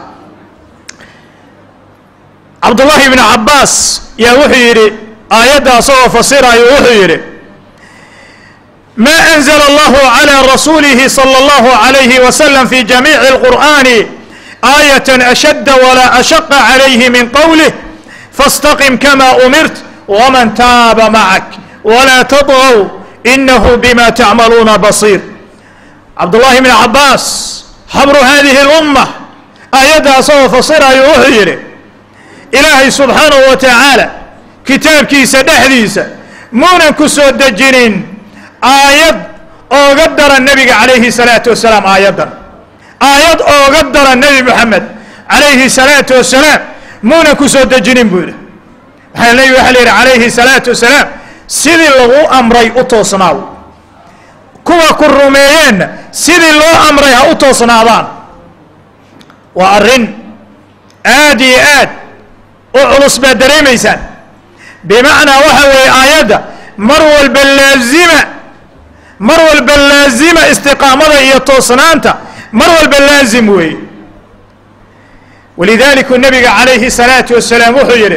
cabdullaahi ibni cabbaas yaa wuxuu yidhi aayadda asagoo fasirayo wuxuu yidhi ma anzala allahu calى rasuulihi salى allahu عalayhi wasalam fi jamiici اlqur'ani aayatan ashadda walaa ashaqa calayhi min qowlih fastaqim kama umirt waman taaba macak walaa tadghaw inahu bima tacmaluuna basiir cabdullaahi ibni cabbaas xabru hadihi اlumma aayadda asagoo fasirayo wuxuu yidhi ilaahay subxaanahu wa tacaala kitaabkiisa dhexdiisa muunan ku soo dejinin aayad ooga daran nebiga calayhi salaatu wasalaam aayaddan aayad ooga daran nebi moxamed calayhi salaatu wasalaam muunan ku soo dejinin buu yidhi waxaa nebi waxaa la yidhi calayhi salaatu wasalaam sidii lagu amray u toosnaaw kuwa ku rumeeyeenna sidii loo amray ha u toosnaadaan waa arrin aad iyo aad u culus baad dareemaysaan bimacnaa waxa weeye aayadda mar walba laazima mar walba laazima istiqaamada iyo toosnaanta mar walba laazim weeye walidaalika nabiga calayhi الsalaatu wasalaam wuxuu yidhi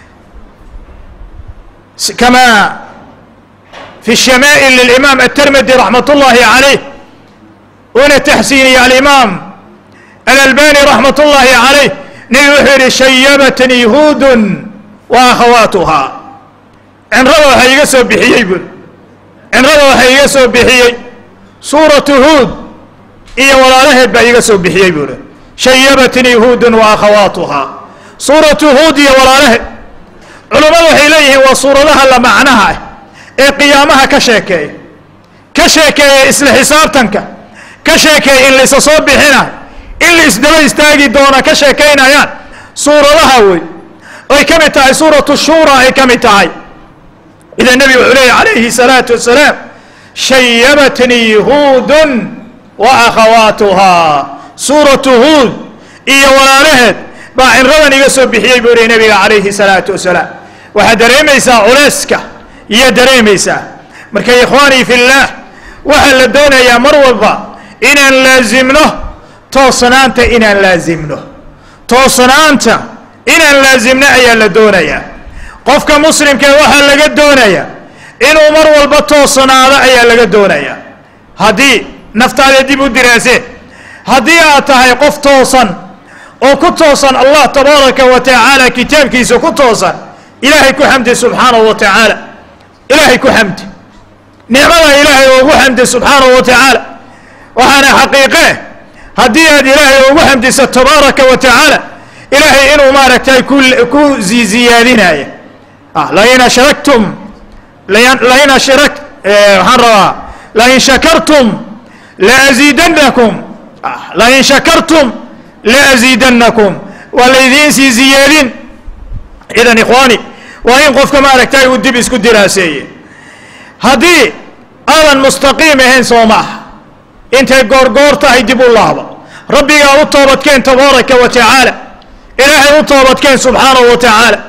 kama fi الshamaa'il lilimaam aلtirmidi raxmat ullaahi calayh una taxsiiniya alimaam alalbani raxmat ullaahi calayh nebi wuxuu yidhi shayabatni yahuudun wa akhawaatuhaa cinrada waxa iga soo bixiyey bul cinrada waxa iga soo bixiyey suuratu huud iyo walaalaheed baa iga soo bixiyey buuri shayabatni yahuudun wa akhawaatuhaa suuratu huud iyo walaalaheed culummadu waxay leeyihiin waa suuradaha la macnaha ah ee qiyaamaha ka sheekeeya ka sheekeeya isla xisaabtanka ka sheekeeya in laysa soo bixinayo in la isdaba istaagi doona ka sheekaynayaan suuradaha wey ay ka mid tahay suuratu shura ay ka mid tahay إذا النبي عليه عليه الصلاة والسلام شيبتني هود وأخواتها سورة هود إيا ولا لهد باعن رضا يسوب بحيي بوري النبي عليه الصلاة والسلام وحد ريميسا علاسكا يا دريميسا مركا يا إخواني في الله وحل الدونة يا مروضة إن لازمنه توصنانت إن لازمنه توصنانت إن لازمنا يا لدونة يا qofka muslimka waxaa laga doonaya inuu mar walba toosanaado ayaa laga doonaya haddii naftaada dib u diraasee haddii aad tahay qof toosan oo ku toosan allah tabaaraka wa tacaala kitaabkiisa ku toosan ilaahay ku xamdi subxaanahu wa tacaala ilaahay ku xamdi nicmada ilaahay ugu xamdi subxaanahu wa tacaala waxaana xaqiiqe haddii aad ilaahay ugu xamdiso tabaaraka wa tacaala ilaahay inuu maaragtay ku ziyaadinaya lain ashraktum lain ashrak waxaan rabaa lain shakartum laaziidannakum lain shakartum laaziidannakum waa laydiin sii ziyaadin idan ikhwaani waa in qofka maaragtay uu dib isku diraaseeye haddii aadan mustaqiim ahayn soo maaha intay goorgoor tahay dib u laaba rabbigaa u toobadkeen tabaaraka wa tacaala ilaahay u toobadkeen subxaanahu wa tacaala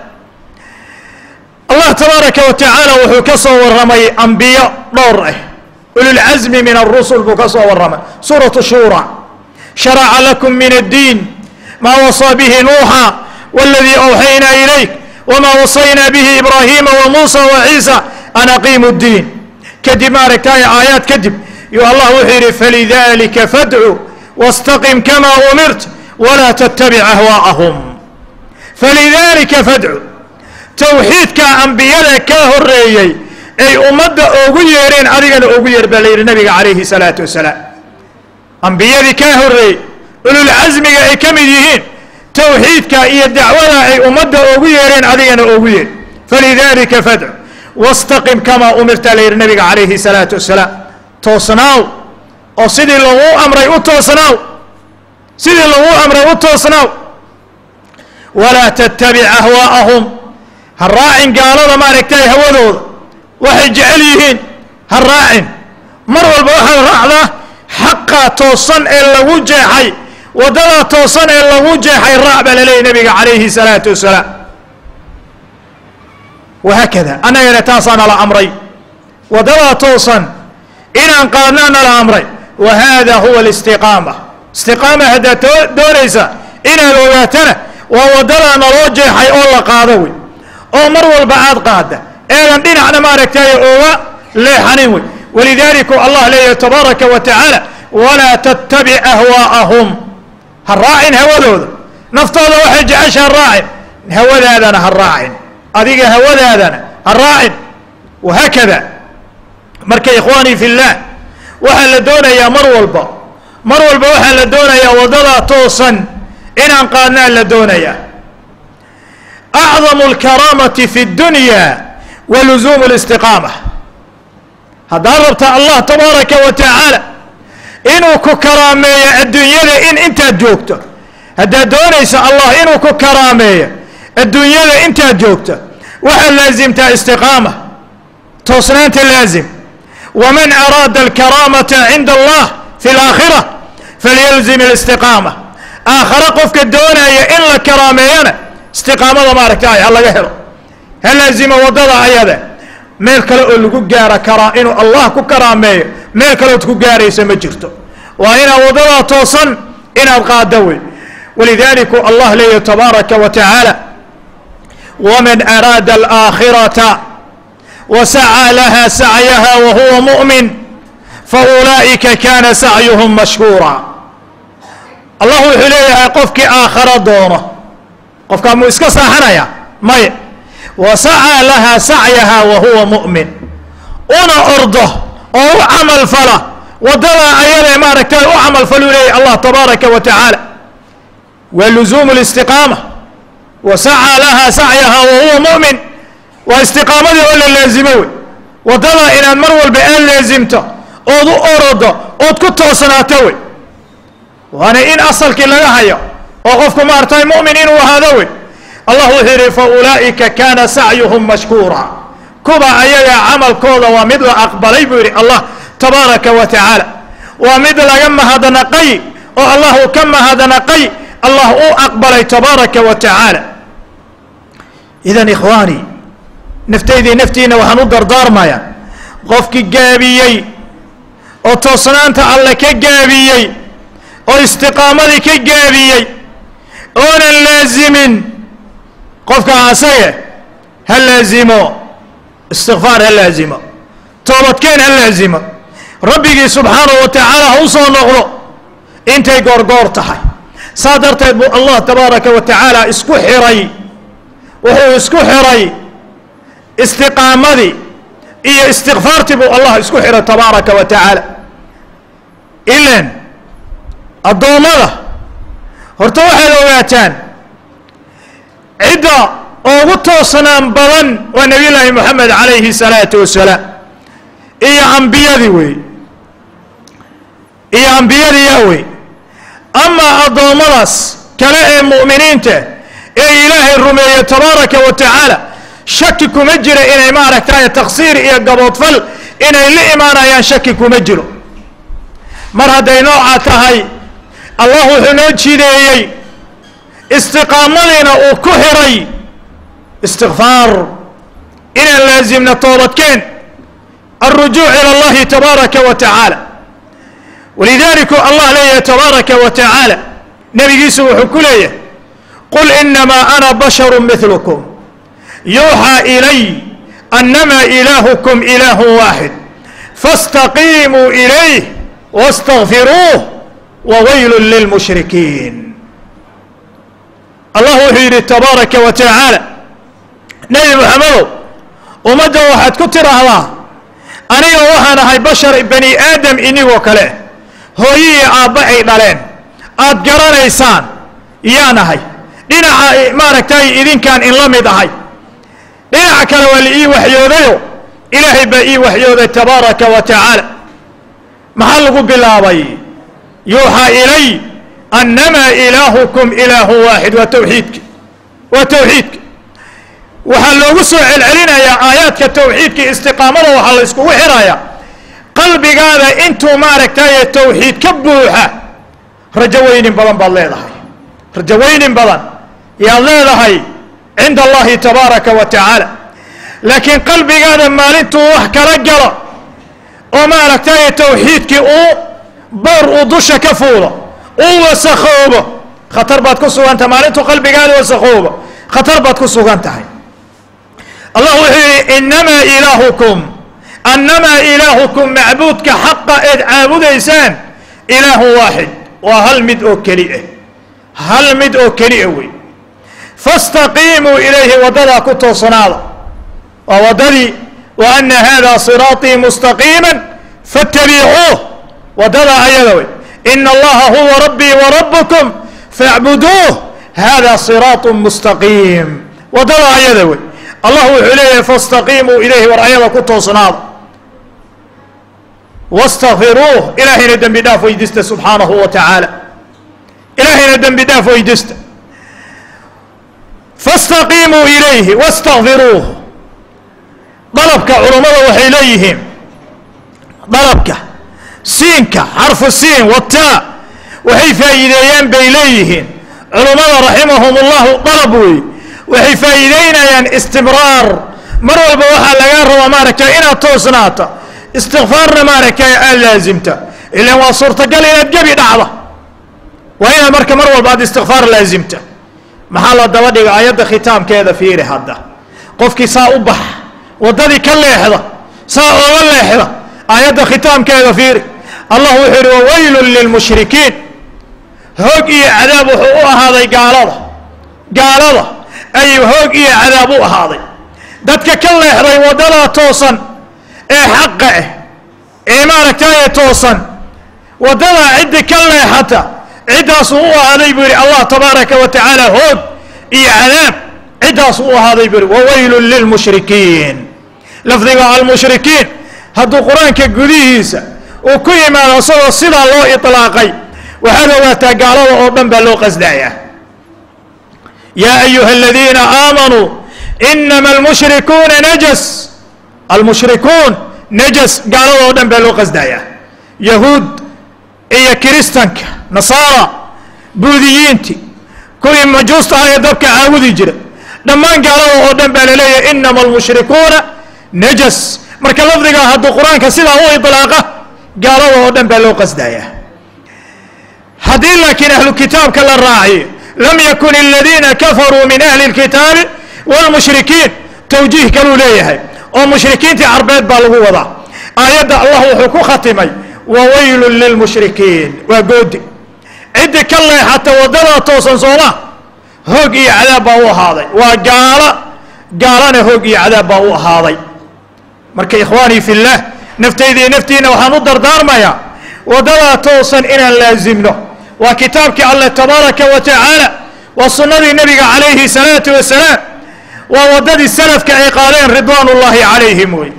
allah tabaaraka wa tacaala wuxuu ka soo warramay ambiyo dhowr ah ululcazmi min alrusul buu ka soo warramay suuratu shuura sharaca lakum min addiin maa wasaa bihi nuuxa waladii awxaynaa ilayk wamaa wasaynaa bihi ibraahiima wa muusa wa ciisa an aqiimu ddiin kadib maaragtay aayaad kadib yo allah wuxuu yidhi falidalika fadcu wastaqim kamaa umirt walaa tattabic ahwaa'ahum falidalika fadcu tawxiidka ambiyada ka horreeyey ay ummadda ugu yeereen adigana ugu yeer baa la yidhi nabiga calayhi salaatu wasalaam ambiyadii ka horreeyey ululcasmiga ay ka mid yihiin tawxiidka iyo dacwada ay ummadda ugu yeereen adigana ugu yeer falidalika fadcu wastaqim kamaa umirta la yidhi nabiga calayhi salaatu wasalaam toosnaaw oo sidii lagu amray u toosnaaw sidii lagu amray u toosnaaw walaa tattabic ahwaa'ahum ha raacin gaalada maaragtay hawadooda waxay jecel yihiin ha raacin mar walba waxaad raacdaa xaqa toosan ee lagu jeexay waddada toosan ee lagu jeexay raac baa laleeyahy nabiga calayhi salaatu wasalaam wahaakada annagana taasaa nala amray waddada toosan inaan qaadnaa nala amray wa hada huwa alistiqaama istiqaama haddaad doonaysa inaad ogaatana waa waddada naloo jeexay oo la qaado wey oo mar walba aad qaada eedan dhinacna maaragtay oga leexanin wey walidaliku allah leeyahy tabaaraka wa tacaala walaa tattabic ahwaa'ahum ha raacin hawadooda naftooda waxay jecesha ha raacin hawadaadana ha raacin adiga hawadaadana ha raacin wahaakada marka ikhwaanii fi llah waxaa la doonayaa mar walba mar walba waxaa la doonayaa waddadaa toosan inaan qaadnaa la doonayaa acdamu alkaraamati fi اdunya wa luzuumu اlistiqaama haddaad rabta allah tabaaraka wa tacaala inuu ku karaameeyo adduunyada in intaad joogto haddaad doonaysa allah inuu ku karaameeyo adduunyada intaad joogto waxaad laasimtaa istiqaama toosnaanta laazim waman araada alkaraamata cinda allah fi اlaakhira falyalzim اlistiqaama aakhare qofka doonaya in la karaameeyana istiqaamada maaragtay ha laga helo ha laazimo waddada ayada meel kale oo lagu gaara karaa inuu allah ku karaameeyo meel kaleod ku gaaraysa ma jirto waa inaad waddadaa toosan inaad qaaddo wey walidaliku allah leeyahy tabaaraka wa tacaala waman araada alaakhirata wasacaa laha sacyaha wahuwa mu'min faulaa'ika kana sacyuhum mashkuura allah wuxuu leeyahay qofkii aakhara doono qofkaa muu iska saaxanaya maya wasacaa lahaa sacyaha wahuwa mu'min una ordo oo u camal fala waddadaa ayadae maaragtay u camal faluu leeyahy allah tabaaraka wa tacaala wa luzuumu listiqaama wasacaa lahaa sacyaha wahuwa mu'min waa istiqaamadii oo la laazimo wey waddadaa inaad mar walba aad laazimto ood u orodo ood ku toosanaato wey waana in asalkii laga hayo oo qofku maaragtay mu'min inuu ahaado wey allah wuxuu yidhi faulaa'ika kana sacyuhum mashkuura kuba ayaga camalkooda waa mid la aqbalay buu yidhi allah tabaaraka wa tacaala waa mid laga mahadnaqay oo allah uu ka mahadnaqay allah uu aqbalay tabaaraka wa tacaala idan ikhwaani naftaydii naftiina waxaan u dardaarmayaa qofkii gaabiyey oo toosnaanta alle ka gaabiyey oo istiqaamadii ka gaabiyey oonan laazimin qofka asaga ha laazimo istikfaar ha laazimo toobadkeen ha laazimo rabbigii subxaanahu wa tacaala ha u soo noqdo intay goorgoor tahay صادرت الله تبارك وتعالى اسكو حري وهو اسكو حري استقامتي إيه استغفارتي بو الله اسكو حري تبارك وتعالى إلين الضومضة هرتوحي لوياتان عدة أوغتو سنان بضن ونبي الله محمد عليه الصلاة والسلام إيه أنبياء وي إيه أنبياء ياوي أما الضومضة كلاء المؤمنين ته إيه إله الرمية تبارك وتعالى شككوا مجرى إن إمارك تاية تقصير إيه قبوط فل إن اللي إمانا يان شككوا مجرى مرها دينوعة تهي الله حنوجي ديي استقامتنا وكهري استغفار إن لازمنا طولة كين الرجوع إلى الله تبارك وتعالى ولذلك الله لي تبارك وتعالى نبي يسوع كليه قل إنما أنا بشر مثلكم يوحى إلي أنما إلهكم إله واحد فاستقيموا إليه واستغفروه وويل للمشركين. الله يريد تبارك وتعالى نبي محمد ومدى واحد كتر الله أنا وحنا هاي بشر بني آدم إني وكله هوي آبائي دلين أتقرن إنسان يانا هاي دينا ما ركتاي إذن كان إن لم يدهي دينا كانوا اللي وحيوذيو إلهي بأي وحيوذي تبارك وتعالى محل بالله يوحى إلي أنما إلهكم إله واحد وتوحيدك وتوحيدك وحلو سوء العلينا يا آياتك التوحيدك استقامة وحلو اسكو وحرايا قلبي قال انتو ماركتاي التوحيد كبوحة رجوين بلن بالله رجوين بلن يا الله عند الله تبارك وتعالى لكن قلبي قال ما انتو وحكا رجل وماركتاي التوحيدك او بر ودش كفورة او وسخوبة خطر بات كسو انت ما انتو قلبي قال وسخوبة خطر بات كسو انت هاي الله إنما إلهكم أنما إلهكم معبودك حق عابد إنسان إله واحد وهل مدعو كريئه هل مدعو كريئه فاستقيموا إليه ودلا كتو صنالا وودلي وأن هذا صراطي مستقيما فاتبعوه ودلا أيضا إن الله هو ربي وربكم فاعبدوه هذا صراط مستقيم ودلا أيضا الله عليه فاستقيموا إليه ورعيه كتو صنالا واستغفروه إلهي ندم بداف ويدست سبحانه وتعالى إلهي ندم بداف ويدست فاستقيموا إليه واستغفروه ضربك علماء وحيليهم ضربك سينك حرف السين والتاء وحي فايديان بإليهم علماء رحمهم الله ضربوا وحي فايدين يعني استمرار مروا بوحى لغار ومارك إنا توسناتا استغفارنا مارك لازمته إلا ما صرت قال إلى الجبي دعوة وهنا مرك مروا بعد استغفار لازمته محل الدوادي آيات ختام كذا فيه هذا قفك ساء أبح وضدي كل لحظة ساء أول لحظة آيات ختام كذا فيه الله يحر وويل للمشركين هوقي عذاب حقوق هذا قال الله قال الله أي هوقي عذاب هذا دتك كل لحظة ودلا توصن إيه حقه إيه ما ركاية توصن ودلا عد كله حتى عدا صوه هذا يبري الله تبارك وتعالى هود إيه عذاب عدا صوه هذا يبري وويل للمشركين لفظي على المشركين هذا القرآن كجديسة وكل ما وصل الصلة الله إطلاقي وهذا وتقالوا أردن بلو قصدايا يا أيها الذين آمنوا إنما المشركون نجس المشركون نجس قالوا ودن بلو قصدايا يهود إيا كريستانك نصارى بوذيينتي كل مجوس هاي دبك عاودي جرى دمان قالوا ودن بلو إنما المشركون نجس مركا لفظي هذا القرآن كسيدا هو إطلاقه قالوا ودن بلو قصدايا حدين لكن أهل الكتاب كلا الراعي لم يكن الذين كفروا من أهل الكتاب والمشركين توجيه كانوا ليه ومشركين تعربات بالغو وضع آيات الله حكو ختمي وويل للمشركين وقود عد كله حتى ودلا توصل صوما هوجي عذاب هذا وقال قال أنا هوجي عذاب هذا مركي إخواني في الله نفتي نفتينا وحنضر دار مايا ودلا توصل إلى لازمنا وكتابك الله تبارك وتعالى وسنة النبي عليه الصلاة والسلام وودد السلف كعقالين رضوان الله عليهم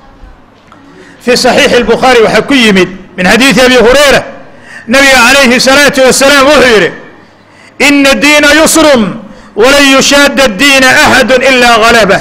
في صحيح البخاري وحكي من حديث أبي هريرة النبي عليه الصلاة والسلام وحيره إن الدين يسر ولن يشاد الدين أحد إلا غلبه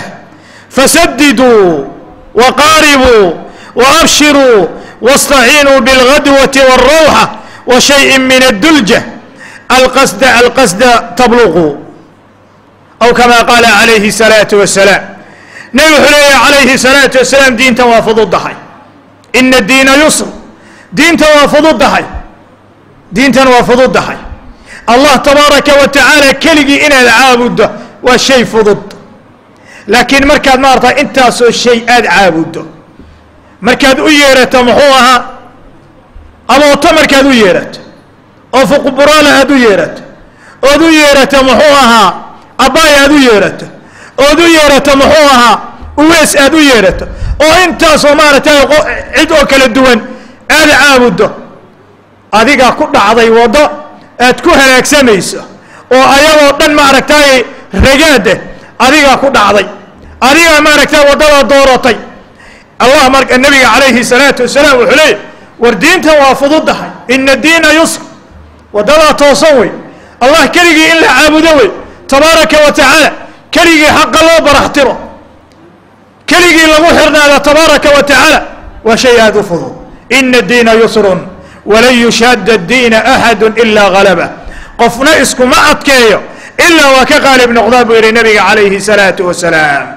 فسددوا وقاربوا وأبشروا واستعينوا بالغدوة والروحة وشيء من الدلجة القصد القصد تبلغوا أو كما قال عليه الصلاة والسلام نبي حليه عليه الصلاة والسلام دين توافض الضحي إن الدين يسر دين توافض الضحي دين توافض الضحي الله تبارك وتعالى كلجي إن العابد والشيء فضد لكن مركز مارتا انت سو الشيء عابد مركز أيرت محوها أما مركز أيرت أو فوق براله أدو يرت أدو يرت محوها أباي أدو يرت أدو يرت محوها ويس أدو يرت وإنت صمارة عدو كل الدول أنا عابده أذيك كل عضي وضع أتكوها لكسميس وأيام وطن معركتاي رجاده أذيك كل عضي أذيك معركتاي وضع دورتي الله مرك النبي عليه الصلاة والسلام وحليه والدين توافض الضحي إن الدين يسر ودلا توصوي الله كلجي إلا عابدوي تبارك وتعالى كلجي حق الله برحتره كلجي لمحرنا تبارك وتعالى وشيء هذا فضل إن الدين يسر ولن يشاد الدين أحد إلا غلبه قفنا اسكو ما أتكيو إلا وكغالب نغضب إلى النبي عليه الصلاة والسلام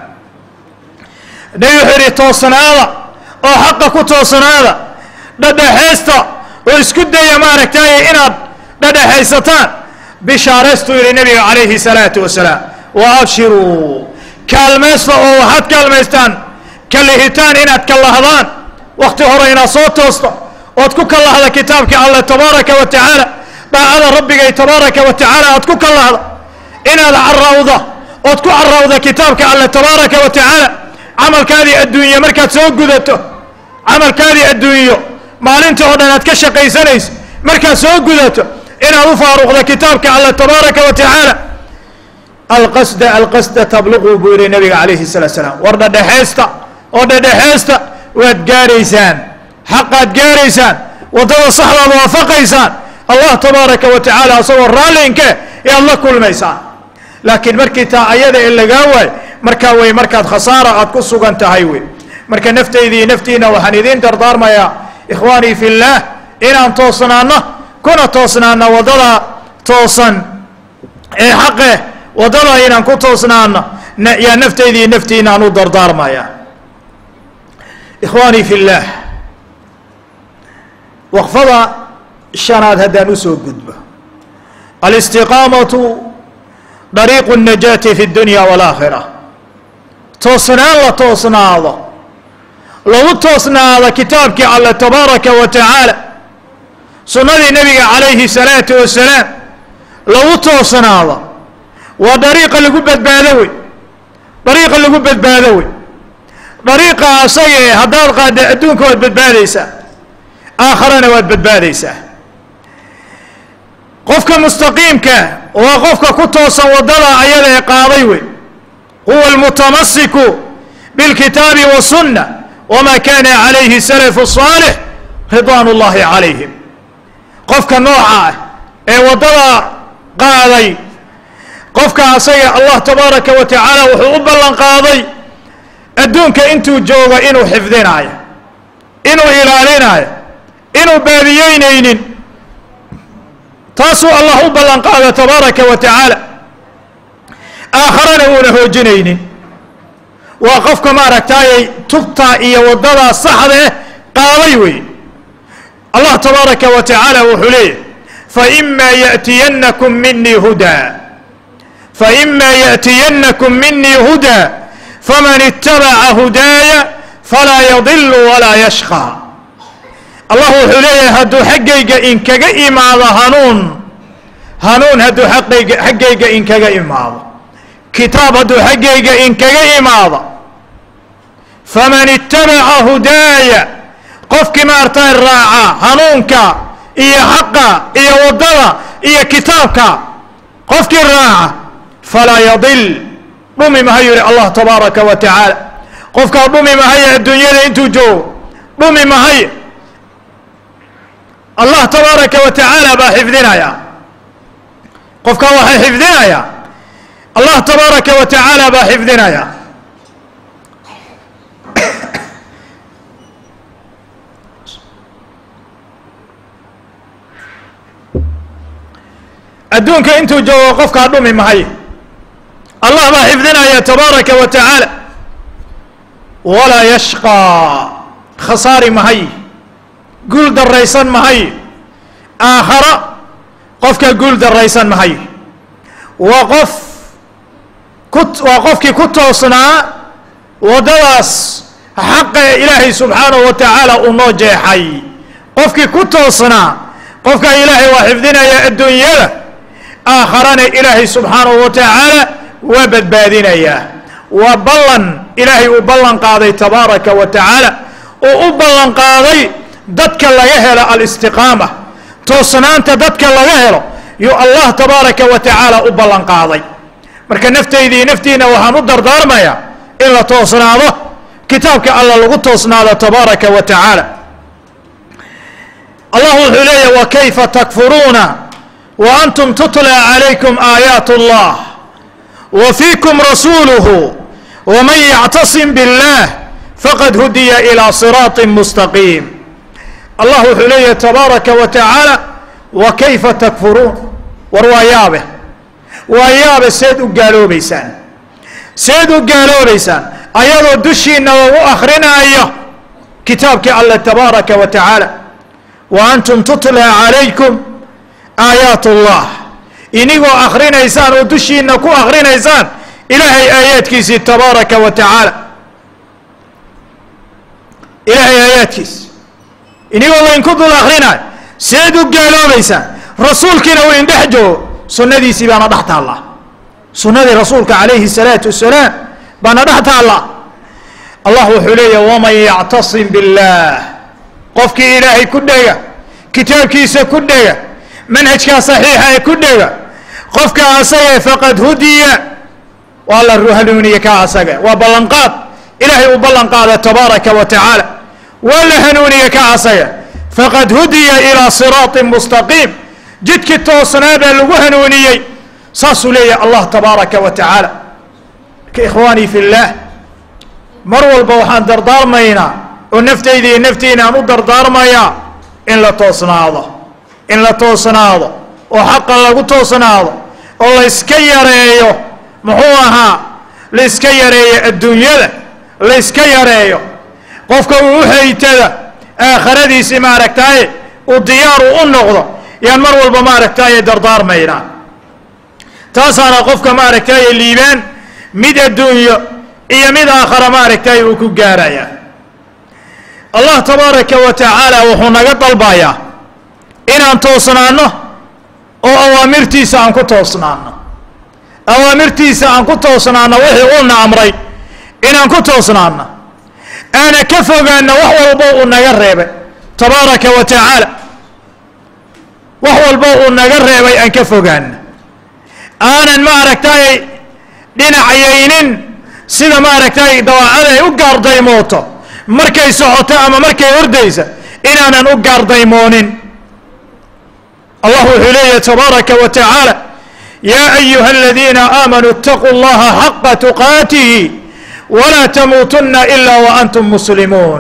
نيحري توصنا هذا أو حقك توصنا هذا ضد حيستا ويسكد يا مارك تاي إناد ضد حيستان بشارستو إلى النبي عليه الصلاة والسلام وأبشروا كالميستا أو حد كالميستان كالهتان إناد كاللهضان وقت هرينا صوت توسطا واتكوك الله هذا كتابك الله تبارك وتعالى بعد ربك تبارك وتعالى اتكوك الله هذا إن هذا الروضة واتكو الروضة كتابك الله تبارك وتعالى عمل كذي الدنيا مركز سوق قدته عمل كذي الدنيا ما لنت هنا نتكشف قيسانيس مركز سوق قدته إن هذا فاروق كتابك الله تبارك وتعالى القصد القصد تبلغه بير النبي عليه الصلاة والسلام ورد دحيستا ورد دحيستا وتقاريسان حقات قاريسان وضل صحبة موافقيسان الله تبارك وتعالى صور رالينك يا الله كل ميسان لكن مركي تا ايده الا قاوي مركا وي مركات خساره قد كسغنت هايوي مركا نفتيدي نفتينا وحنيدين دردار ما يا اخواني في الله ان ان توصنانا كنا توصنانا وضل توصن اي حقه وضل ان ان كتوصنانا يا نفتيدي نفتينا نو دردار ما يا اخواني في الله وقفض الشناد هذا نسوق قدبه الاستقامة طريق النجاة في الدنيا والآخرة توصنا الله توصنا الله لو توصنا الله كتابك على تبارك وتعالى سنة النبي عليه الصلاة والسلام لو توصنا الله وطريق اللي قبت باذوي طريق اللي قبت باذوي طريقة سيئة هدار قاد أدونك وقبت باذيسة آخرنا وقبت باذيسة قفك مستقيمك وقفك كتوصا وضلا عياله قاضيوي هو المتمسك بالكتاب والسنة وما كان عليه السلف الصالح رضوان الله عليهم قفك نوعه اي وضلا قاضي قفك عصي الله تبارك وتعالى وحب الله قاضي أدونك انتو جوغا انو حفظين عيا انو إلالين عيا انو بابيين تاسو الله بلن قال تبارك وتعالى آخرنا له جنين وقفك ما ركتاي تبطا إيا وضلا صحده قاليوي الله تبارك وتعالى وحليه فإما يأتينكم مني هدى فإما يأتينكم مني هدى فمن اتبع هداي فلا يضل ولا يشقى الله حليه هدو حقيقة إن كجئي مع ظهنون hanuun hadduu xaqayga xaggayga inkaga imaado kitaab hadduu xaggayga inkaga imaado faman ittabaca hudaaya qofkii maartay raaca hanuunka iyo xaqa iyo waddada iyo kitaabka qofkii raaca falaa yadil dhumi mahayo yidhi allah tabaaraka wa tacaala qofkaa dhumi mahayo adduunyada intuu joogo dhumi mahayo allah tabaaraka wa tacaala baa xifdinaya qofkaa waxay xifdinaya allah tabaaraka wa tacaala baa xifdinaya adduunka intuu joogo qofkaa dhumi mahayo allah baa xifdinaya tabaaraka wa tacaala walaa yashqaa khasaari mahayo guul daraysan mahayo aakhara qofka guul daraysan mahayo waa qof ku waa qofkii ku toosnaa waddadaas xaqa ee ilaahay subxaanahu wa tacaala uu noo jeexay qofkii ku toosnaa qofka ilaahay waa xifdinaya adduunyada aakharana ilaahay subxaanahu wa tacaala waa badbaadinayaa waa ballan ilaahay uu ballan qaaday tabaaraka wa tacaala uu u ballan qaaday dadka laga helo alistiqaama toosnaanta dadka laga helo yuu allah tabaaraka wa tacaala u ballan qaaday marka naftaydii naftiina waxaan u dardaarmayaa in la toosnaado kitaabka alla lagu toosnaado tabaaraka wa tacaala allah wuxuu leeyahy wa kayfa takfuruuna wa antum tutla calaykum aayaat allah wa fiikum rasuuluhu waman yactasim billah faqad hudiya ilaa siraatin mustaqiim allah wuxuu leeyahy tabaaraka wa tacaala wa kayfa takfuruun war waa yaabe waa yaabe seed u gaaloobaysaan seed u gaaloobaysaan ayadoo dushiinna lagu akrinaayo kitaabkii alle tabaaraka wa tacaala wa antum tutla calaykum aayaat ullah inigoo akrinaysaan oo dushiinna ku akrinaysaan ilaahay aayaadkiisii tabaaraka wa tacaala ilaahay aayaadkiisi inigoo laydinku dul akrinaayo seed u gaaloobaysaan rasuulkiina uu indhex joogo sunnadiisii baana dhex taallaa sunnadii rasuulka calayhi salaatu wasalaam baana dhex taallaa allah wuxuu leeyahy waman yactasim billaah qofkii ilaahay ku dhega kitaabkiisa ku dhega manhajkaa saxiixa ee ku dhega qofka asaga faqad hudiya waa la hanuuniye ka asaga waa ballanqaad ilaahay uu ballan qaada tabaaraka wa tacaala waa la hanuuniye ka asaga faqad hudiya ilaa siraatin mustaqiim jidkii toosnaa baa lagu hanuuniyey saasuu leeyahay allah tabaaraka wa tacaala ka ikhwaanii fi llaah mar walba waxaan dardaarmaynaa oo naftayda iyo naftiina aan u dardaarmayaa in la toosnaado in la toosnaado oo xaqa lagu toosnaado oo la iska yareeyo muxuu ahaa la iska yareeyo adduunyada la iska yareeyo qofka uu u haytada aakhiradiisii maaragtaaye uu diyaaru u noqdo yaan mar walba maaragtaaye dardaarmaynaa taasaana qofka maaragtaaye liibaan mid adduunyo iyo mid aakhara maaragtaaye uu ku gaaraya allah tabaaraka wa tacaala wuxuu naga dalbayaa inaan toosnaano oo awaamirtiisa aan ku toosnaano awaamirtiisa aan ku toosnaano wixii uuna amray inaan ku toosnaano aana ka fogaano wax walbo uu naga reebay tabaaraka wa tacaala wax walbo uu naga reebay aan ka fogaano aanan maaragtay dhinacayaynin sida maaragtay dawaacada ay u gaardaymooto markay socoto ama markay ordaysa inaanan u gaardaymoonin allah wuxuu leeyahy tabaaraka wa tacaala yaa ayuha aladiina aamanuu اtaquu اllaha xaqa tuqaatihi walaa tamuutunna ilaa wa antum muslimuun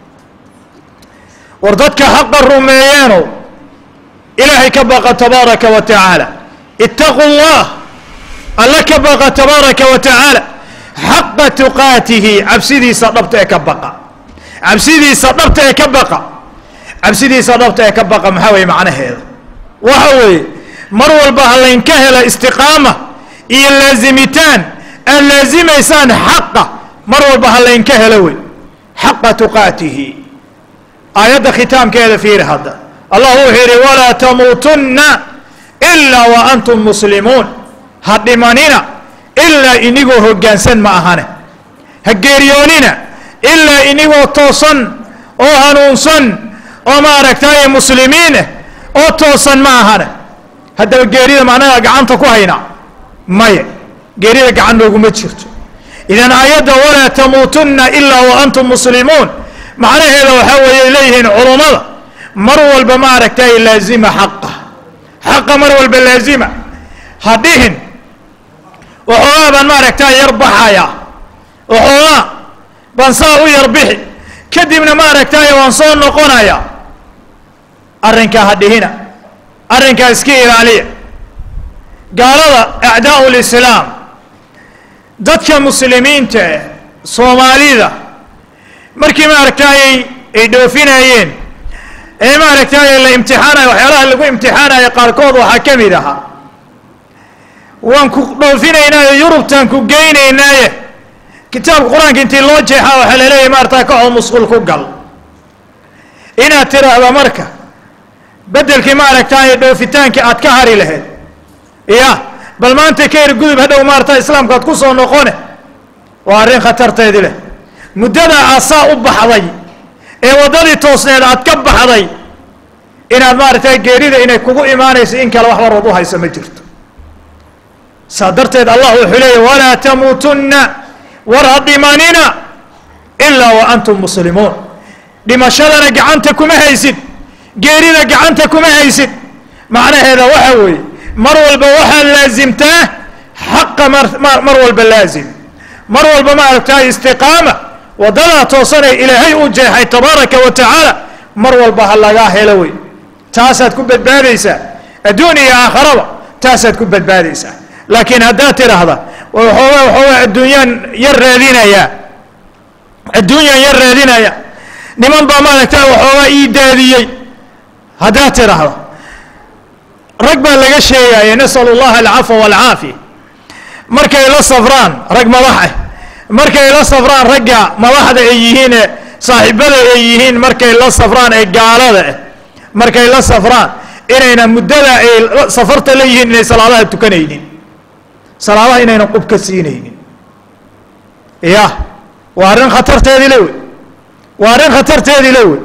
war dadka xaqa rumeeyeeno ilaahay ka baqa tabaaraka wa tacaala ittaquu اllah alla ka baqa tabaaraka wa tacaala xaqa tuqaatihi cabsidiisa dhabta ee ka baqa cabsidiisa dhabta ee ka baqa cabsidiisa dhabta ee ka baqa maxaa weeye macnaheeda waxa weeye mar walba ha laynka hela istiqaama iyo laazimitaan aad laazimaysaan xaqa mar walba ha laynka helo wey xaqa tuqaatihi aayadda khitaamkeeda fiiri hadda allah wuxuu yidhi walaa tamuutunna إلا وأنتم مسلمون هدمانينا إلا إنيغو هجانسن ما أهانه هجيريونينا إلا إنيغو توصن أو هنونصن أو ما ركتاي مسلمين أو توصن ما أهانه هذا الجيريد معناه قعنتك وهينا ماي جيريد قعنده ومتشرت إذا آيات ولا تموتن إلا وأنتم مسلمون معناه هذا وحول إليه علماء مروا البمارك تاي لازمة حقه حق مروا البلازمة هديهن وحوابا مارك تاي يربح يا وحواب بنصاو يربح كدبنا مارك تاي وانصون نقونا يا أرنكا هديهنا أرنكا اسكير عليه قال أعداء الإسلام ضدك مسلمين تا صومالي ذا مركي مارك تاي يدوفينايين اي مارك تاي اللي امتحانا وحيالها اللي امتحانا يقاركوض وحكمي لها وانكو دوفينينا يوروب تانكو جينينا كتاب القرآن كنتي لوجه حاو حلالي مارتا كعو مسؤول كوغل إنا ترى هذا مركة بدل كي مارك تاي دوفيتان كي اتكهري لهد إياه بل ما انت كير قدب هدو مارتا إسلام قد كسو نقونه وارين خطرت يدي له مددا عصا وبحضي ee wadadii toosneed aad ka baxday inaad maartay geerida inay kugu iimaanayso in kala wax warad u hayso ma jirto saadarteed allah wuxuu leeyahay wala tamutunna waradimanina illa wa antum muslimun dhimashadana gacanta kuma haysid geerida gacanta kuma haysid macnaheeda waxa weeye mar walba waxa laazimtaa xaq mar walba laazim mar walba ma aragtay istiqaama ودلا توصل إلهي وجهه تبارك وتعالى مر والبها لغا هلوي تاسد كبد باديسا الدنيا آخرة تاسد كبد باديسا لكن هدات هذا وهو وهو الدنيا يرادين يا الدنيا يرادين يا نمن ضمانك تا وهو إيدادي هدات هذا رقبة لغا شيء نسأل الله العفو والعافية مركا إلى الصفران رقم واحد markay la safraan ragga madaxda ay yihiin saaxiibada ay yihiin markay la safraan ay gaalada markay la safraan inayna muddada ay safarta leeyihiin inay salaadaha tukanaynin salaadaha inayna qub ka siinaynin iya waarin khatarteedii leeyahay waarin khatarteedii leeyahay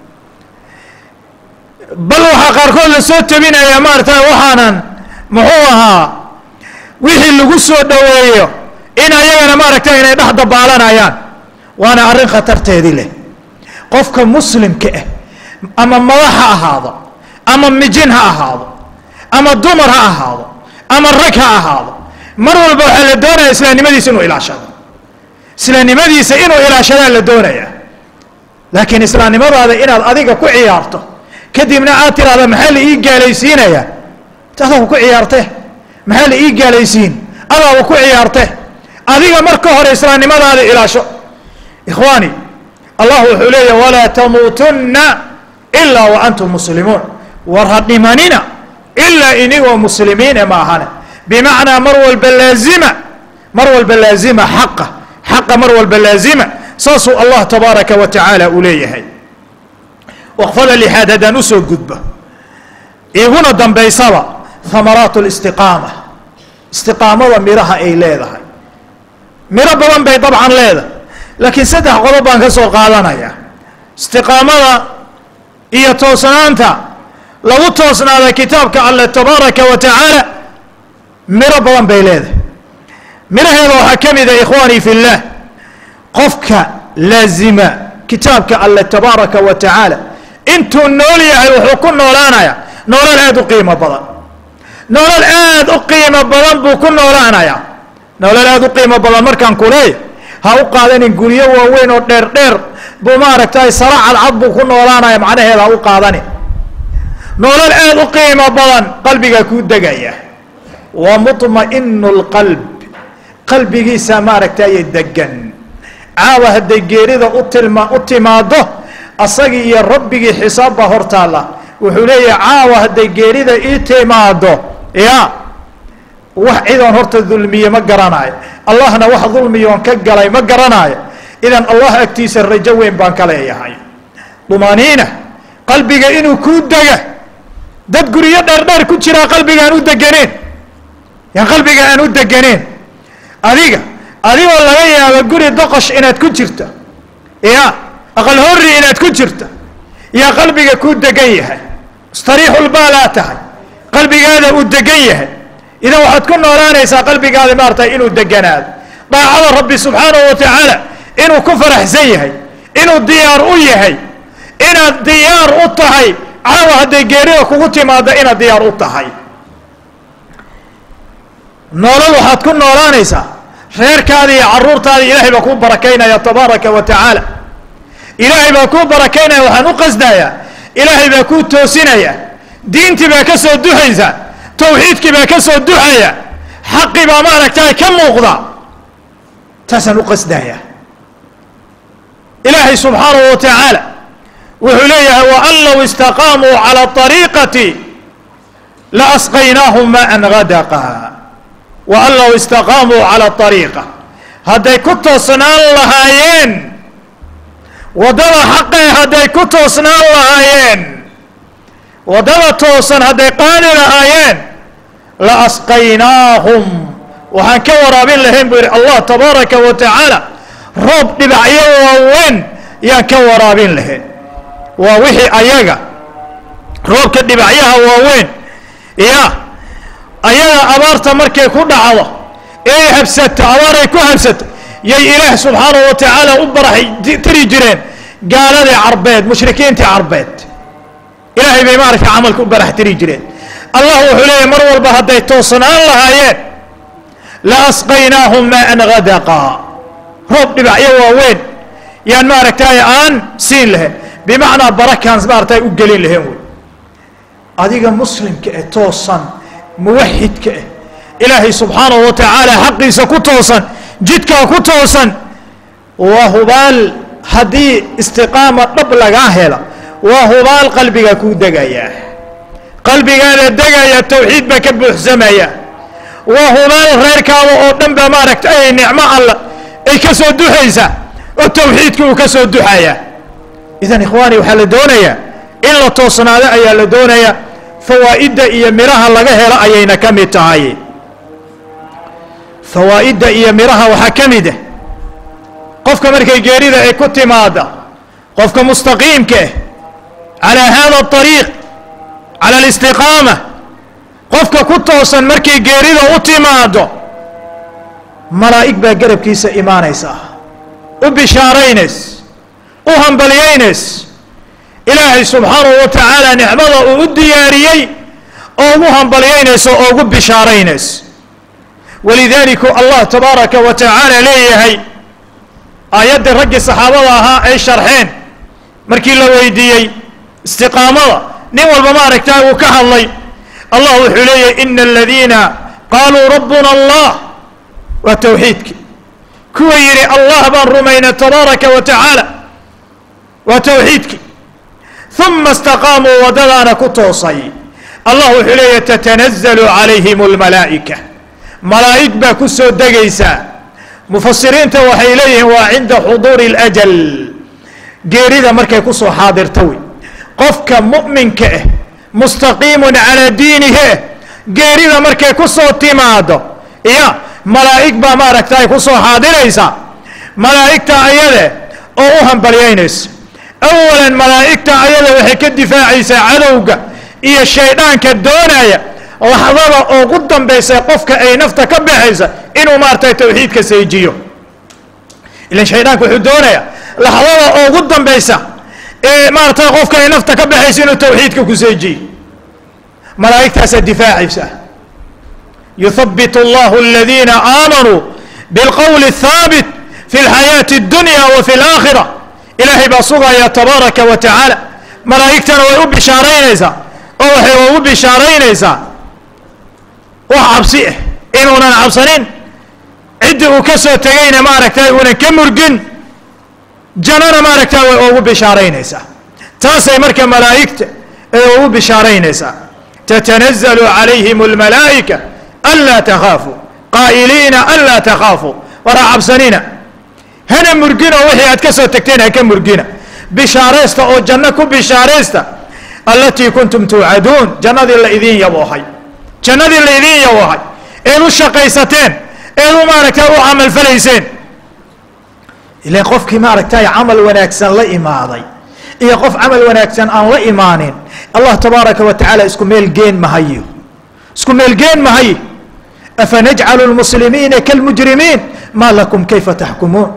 bal waxa qaarkood la soo tabinaya maartay waxaanan muxuu ahaa wixii lagu soo dhaweeyo in ayagana ma aragtay inay dhax dabaalanayaan waana arrin khatarteedii leh qofka muslimka ah ama madax ha ahaado ama mijin ha ahaado ama dumar ha ahaado ama rag ha ahaado mar walba waxa la doonayaa islaamnimadiisa inuu ilaashado islaamnimadiisa inuu ilaashado la doonayaa laakiin islaamnimadaada inaad adiga ku ciyaarto kadibna aad tiraahdo maxaa la ii gaalaysiinayaa taada ku ciyaartay maxaa la ii gaalaysiin adaa ku ciyaartay adiga marka hore islaamnimadaada ilaasho ikhwani allah wuxuu leeyahay wala tamutunna illa wa antum muslimun warhadimanina illa inigo muslimiin ma ahana bimacnaa mar walba laazima mar walba laazima xaqa xaqa mar walba laazima saasu allah tabaaraka wa tacaala u leeyahay waqfada lihadadan usoo gudba iguna dambaysaba thamaraatu listiqaama istiqaamada miraha ay leedahay miro badan bay dabcan leedahay laakiin saddex qodob baan ka soo qaadanaya istiqaamada iyo toosnaanta lagu toosnaada kitaabka Allah tabaaraka wa tacaala miro badan bay leedahay miraheeda waxaa ka mid ah ikhwaani fillah qofka laazima kitaabka Allah tabaaraka wa tacaala intuu nool yahay wuxuu ku noolaanaya nolol aad u qiimo badan nolol aad u qiimo badan buu ku noolaanaya nolol aad u qiimo badan markaan ku leeyahay ha u qaadanin guryo waaweyn oo dheer dheer buu ma aragtay saracad cad buu ku noolaanaya macnaheeda ha u qaadanin nolol aad u qiimo badan qalbiga ku degaya wa mutma'innu alqalb qalbigiisa ma aragtay degan caawa hadday geerida u tilma u timaado asagii iyo rabbigii xisaabba hortaala wuxuu leeyahay caawa hadday geerida ii timaado ya wax ciidan horta dulmiye ma garanayo allahna wax dulmiyoon ka galay ma garanayo idan allah agtiisa rajo weyn baan ka leeyahay dumaniina qalbiga inuu ku daga dad guriyo dheerdheer ku jira qalbiga aan u deganeen yaan qalbiga aan u deganeen adiga adigoo laga yaabo guri doqosh inaad ku jirto ya aqal horri inaad ku jirto yaa qalbiga ku degan yahay istariixul baalaa tahay qalbigaada uu degan yahay idan waxaad ku noolaanaysaa qalbigaada maartay inuu deganaado daacada rabbi subxaanahu wa tacaala inuu ku faraxsan yahay inuu diyaar u yahay inaad diyaar u tahay caawa hadday geerida kugu timaado inaad diyaar u tahay nolol waxaad ku noolaanaysaa reerkaada iyo carruurtaada ilaahay baa kuu barakaynaya tabaaraka wa tacaala ilaahay baa kuu barakaynaya waxaan u qasdayaa ilaahay baa kuu toosinaya diintii baa ka soo duxaysa tawxiidkii baa ka soo duxaya xaqii baa maaragtay ka muuqda taasaan u qasdayaa ilaahay subxaanahu wa tacaala wuxuu leeyahay waan low istaqaamuu calى طariiqati laasqaynaahum maan gadaqa waan low istaqaamuu calى طariiqa hadday ku toosnaan lahaayeen waddada xaqee hadday ku toosnaan lahaayeen waddada toosan hadday qaadi lahaayeen laasqaynaahum waxaan ka waraabin lahayn buu yidhi allah tabaaraka wa tacaala roob dhibacyo waaweyn yaan ka waraabin lahayn waa wixii ayaga roobka dhibacyaha waaweyn ya ayaga abaarta markay ku dhacdo ee habsato abaaray ku habsato yay ilaah subxaanahu wa tacaala u barax tiri jireen gaaladii carbeed mushrikiintii carbeed ilaahay bay maaragtay camalka u barax tiri jireen allah wuxuu leeyahy mar walba hadday toosnaan lahaayeen la asqaynaahum maan gadaqa roob dhibacyo waaweyn yaan maaragtay aan siin lahayn bimacnaa barakaan maaragtay u gelin lahayn wey adiga muslimka eh toosan muwaxidka eh ilaahay subxaanahu wa tacaala xaqiisa ku toosan jidkaa ku toosan waa hubaal haddii istiqaama dhab lagaa hela waa hubaal qalbigaa kuu degaya qalbigaada degaya tawxiid baa ka buuxsamaya waa hubaal reerkaada oo dhan baa maaragtay ay nicmo alla ay ka soo duxaysa oo tawxiidka uu ka soo duxaya idan ikhwaani waxaa la doonayaa in la toosnaado ayaa la doonayaa fawaa'idda iyo miraha laga helo ayayna ka mid tahay fawaa'idda iyo miraha waxaa ka mid ah qofka markay geerida ay ku timaada qofka mustaqiimka ah calaa hada ariiq cala alistiqaama qofka ku toosan markay geerida u timaado malaa'ig baa garabkiisa imaanaysa u bishaaraynays u hambalyaynays ilaahay subxaanahu wa tacaala nicmada uu u diyaariyey oo ugu hambalyaynayso oo ugu bishaaraynays walidaalika allah tabaaraka wa tacaala leeyahay aayaddii raggii saxaabada ahaa ay sharxeen markii la weydiiyey istiqaamada nin walba maaragtaa uu ka hadlay allah wuxuu leeyahay ina aladiina qaaluu rabbuna allah waa tawxiidkii kuwa yidhi allah baan rumayna tabaaraka wa tacaala waa tawxiidkii uma istaqaamuu waddadaana ku toosay allah wuxuu leeyahay tatanazalu calayhim almalaa'ika malaa'ig baa ku soo degaysaa mufasiriinta waxay leeyihiin waa cinda xuduuri اlajal geerida markay ku soo xaadirta wey qofka mu'minka ah mustaqiimun calaa diinihi geerida markay ku soo timaado ya malaa'ig baa maaragtay ku soo xaadiraysa malaa'igta ayade oo u hambalyaynaysa awalan malaa'igta ayada waxay ka difaacaysaa cadowga iyo shayddaanka doonaya laxdada ugu dambaysa qofka ay nafta ka baxaysa inuu maaragtay tawxiidka seejiyo ilan shayddaanka wuxuu doonayaa laxdada ugu dambaysa ee maaragtay qofka ay nafta ka baxaysa inuu tawxiidka ku seejiyo malaa'igtaasaa difaacaysa yuthabitu allahu aladiina aamanuu bilqowli الthaabit fi اlxayaati اddunya wa fi اlaakhira ilaahay baa sugaya tabaaraka wa tacaala malaa'igtana way u bishaaraynaysaa oo waxay ugu bishaaraynaysaa wax cabsi ah inuunan cabsanin ciddii uu ka soo tegayna maaragtay uunan ka murgin jannana maaragtay way ugu bishaaraynaysaa taasay marka malaa'igta ay ugu bishaaraynaysaa tatanazalu calayhim almalaa'ika anlaa takhaafuu qaa'iliina anlaa takhaafuu waraa cabsanina hana murgino wixii aad ka soo tagteen ha ka murgina bishaaraysta oo janno ku bishaaraysta التي كنتم توعدون جنة الذين يبوحي جنة الذين يبوحي إنو شقيستين إنو ما ركتوا عمل فليسين إلا قفك ما ركتاي عمل وناكسن لا إماضي إيا قف عمل وناكسن أن لا إيمانين الله تبارك وتعالى اسكم ميل جين مهيو اسكم ميل جين مهيو أفنجعل المسلمين كالمجرمين ما لكم كيف تحكمون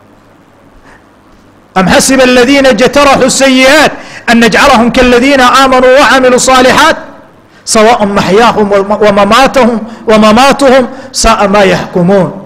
أم حسب الذين اجترحوا السيئات أن نجعلهم كالذين آمنوا وعملوا الصالحات سواء محياهم ومماتهم ومماتهم ساء ما يحكمون.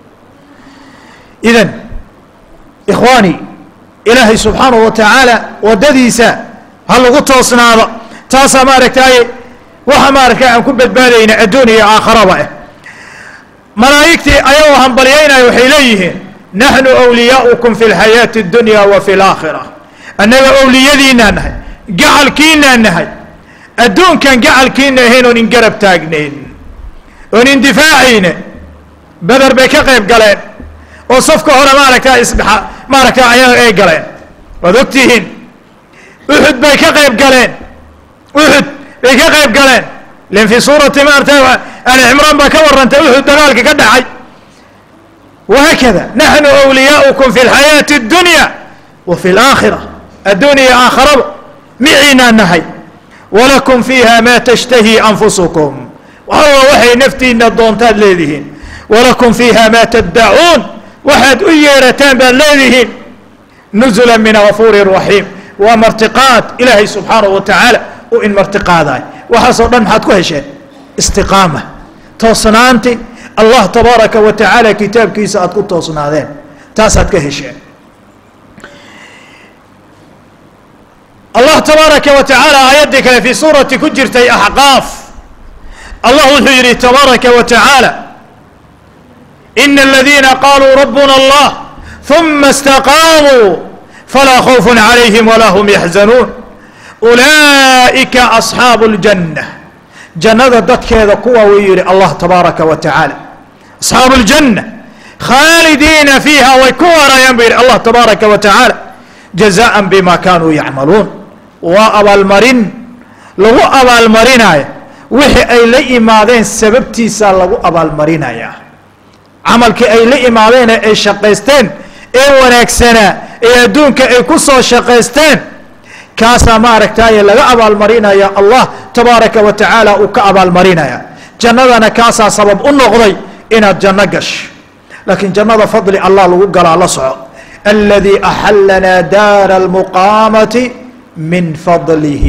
إذن إخواني إلهي سبحانه وتعالى ودديسا هل قطوسنا هذا تاسا ماركتاي وها ماركا عن كبت بالين الدنيا آخر بقى ملايكتي أيوة هم بليين يحيليه نحن أولياؤكم في الحياة الدنيا وفي الآخرة أننا أولياء نهي جعل كينا نهي الدون كان جعل كينا هنا وننقرب تاقنين ونندفاعين بدر بيكا قيب قلين وصفكو هنا ماركا اسبحا ماركا عيان اي قلين وذكتهن أحد بيكا قيب قلين أحد بيكا قيب قلين لأن في سورة مارتا أنا عمران بكور أنت أحد دغالك كدعي وهكذا نحن أولياؤكم في الحياة الدنيا وفي الآخرة الدنيا آخرة معنا النهي ولكم فيها ما تشتهي أنفسكم والله وحي نفتي إن الضونتان لذهن ولكم فيها ما تدعون وحد أيرتان بالذهن نزلا من غفور رحيم ومرتقات إلهي سبحانه وتعالى وإن مرتقات وحصل نمحات كوهشين استقامة توصنانتي الله تبارك وتعالى كتاب كيسا أتكون توصنادين تاسات كهشين الله تبارك وتعالى آياتك في سورة كجرتي أحقاف الله الحجري تبارك وتعالى إن الذين قالوا ربنا الله ثم استقاموا فلا خوف عليهم ولا هم يحزنون أولئك أصحاب الجنة جنة دتك هذا قوة ويري الله تبارك وتعالى أصحاب الجنة خالدين فيها ويكورا ينبير الله تبارك وتعالى جزاء بما كانوا يعملون وأبا المرين لو أبا المرين وحي أي لئي ماذين سببتي سال لو أبا المرين عملك أي لئي ماذين أي شقيستين أي ونكسنا أي دونك أي كسو شقيستين كاسا ماركتاي لغا أبا المرين يا الله تبارك وتعالى وكأبا المرين يا جنة كاسا سبب النغضي إن الجنة قش لكن جنة فضل الله لو قال على صعب الذي أحلنا دار المقامة من فضله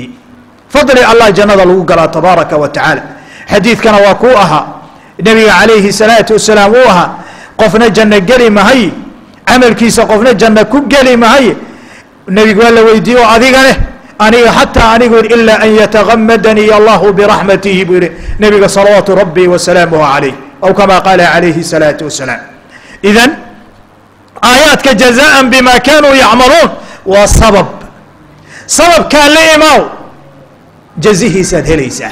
فضل الله جنة لو قال تبارك وتعالى حديث كان واقوها النبي عليه الصلاة والسلام وها قفنا جنة قلي ما هي عمل كيسا قفنا جنة كب قلي ما هي النبي قال له ويديو عذيقنه أني حتى أني يقول إلا أن يتغمدني الله برحمته بيري نبي صلوات ربي وسلامه عليه أو كما قال عليه الصلاة والسلام. إذن آيات جزاء بما كانوا يعملون والسبب سبب كان لإماو جزيه ساد هليسة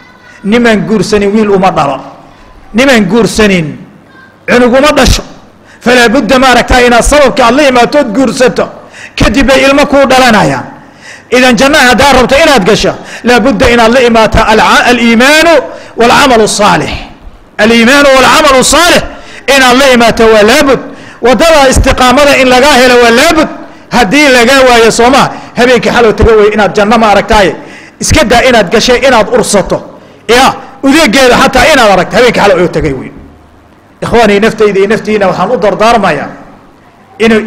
نمن قرسنين ويل أمضر نمن قرسنين عنق مضش فلا بد ما ركتاينا السبب كان لإما تود قرسته كدب إلمكو دلنايا إذا جناها دار ربط إنا تقشى لابد إن لإما الإيمان والعمل الصالح الإيمان والعمل الصالح إن لإما تولى لابد ودرى استقامة إن لقاه لو لابد هدي لقاه ويصوما هبينك حلو تقوي إن الجنة ما ركتاي اسكدا إن تقشى إن أرصته يا وذيك قيل حتى إن ركت هبينك حلو تقوي إخواني نفتي ذي نفتي إنا وحنقدر دار مايا إنه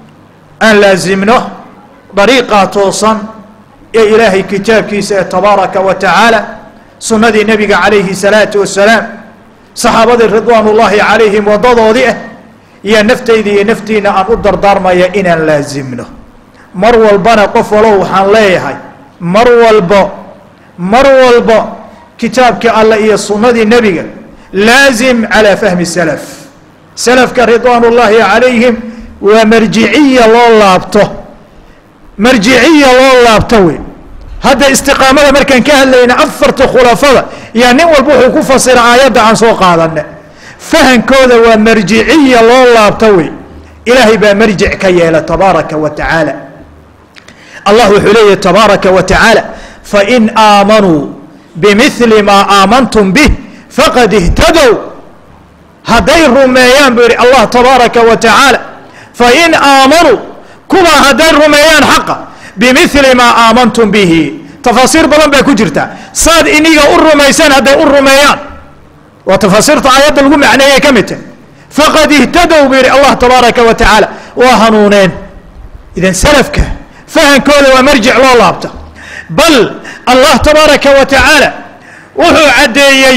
أن لازمنه طريقة توصن يا إلهي كتاب كيسة تبارك وتعالى سنة النبي عليه الصلاة والسلام صحابة رضوان الله عليهم وضضوا ذئه يا نفتي ذي نفتينا أن أقدر دار ما يا إن لازمنه مروا البنا قفلوا حن ليهاي مروا البا مروا البا كتاب كالله يا سنة النبي لازم على فهم السلف سلف كرضوان الله عليهم ومرجعية الله أبطه مرجعية الله أبطوي هذا استقامة مركان كهل لنا أفرت خلافة يعني والبوح كفصر آيات عن سوق هذا فهم كذا ومرجعية الله أبطوي إلهي بمرجع كياله تبارك وتعالى الله وحليه تبارك وتعالى فإن آمنوا بمثل ما آمنتم به فقد اهتدوا هدي الرميان بيري الله تبارك وتعالى فإن آمنوا كما هدي الرميان حقا بمثل ما آمنتم به تفاصيل بلان بيكو جرتا صاد إنيغا الرميسان هدي الرميان وتفاصيل آيات القوم معنيه كمته فقد اهتدوا بيري الله تبارك وتعالى وهنونين إذن سلفك فهم كوله ومرجع له لابته بل الله تبارك وتعالى وهو عديي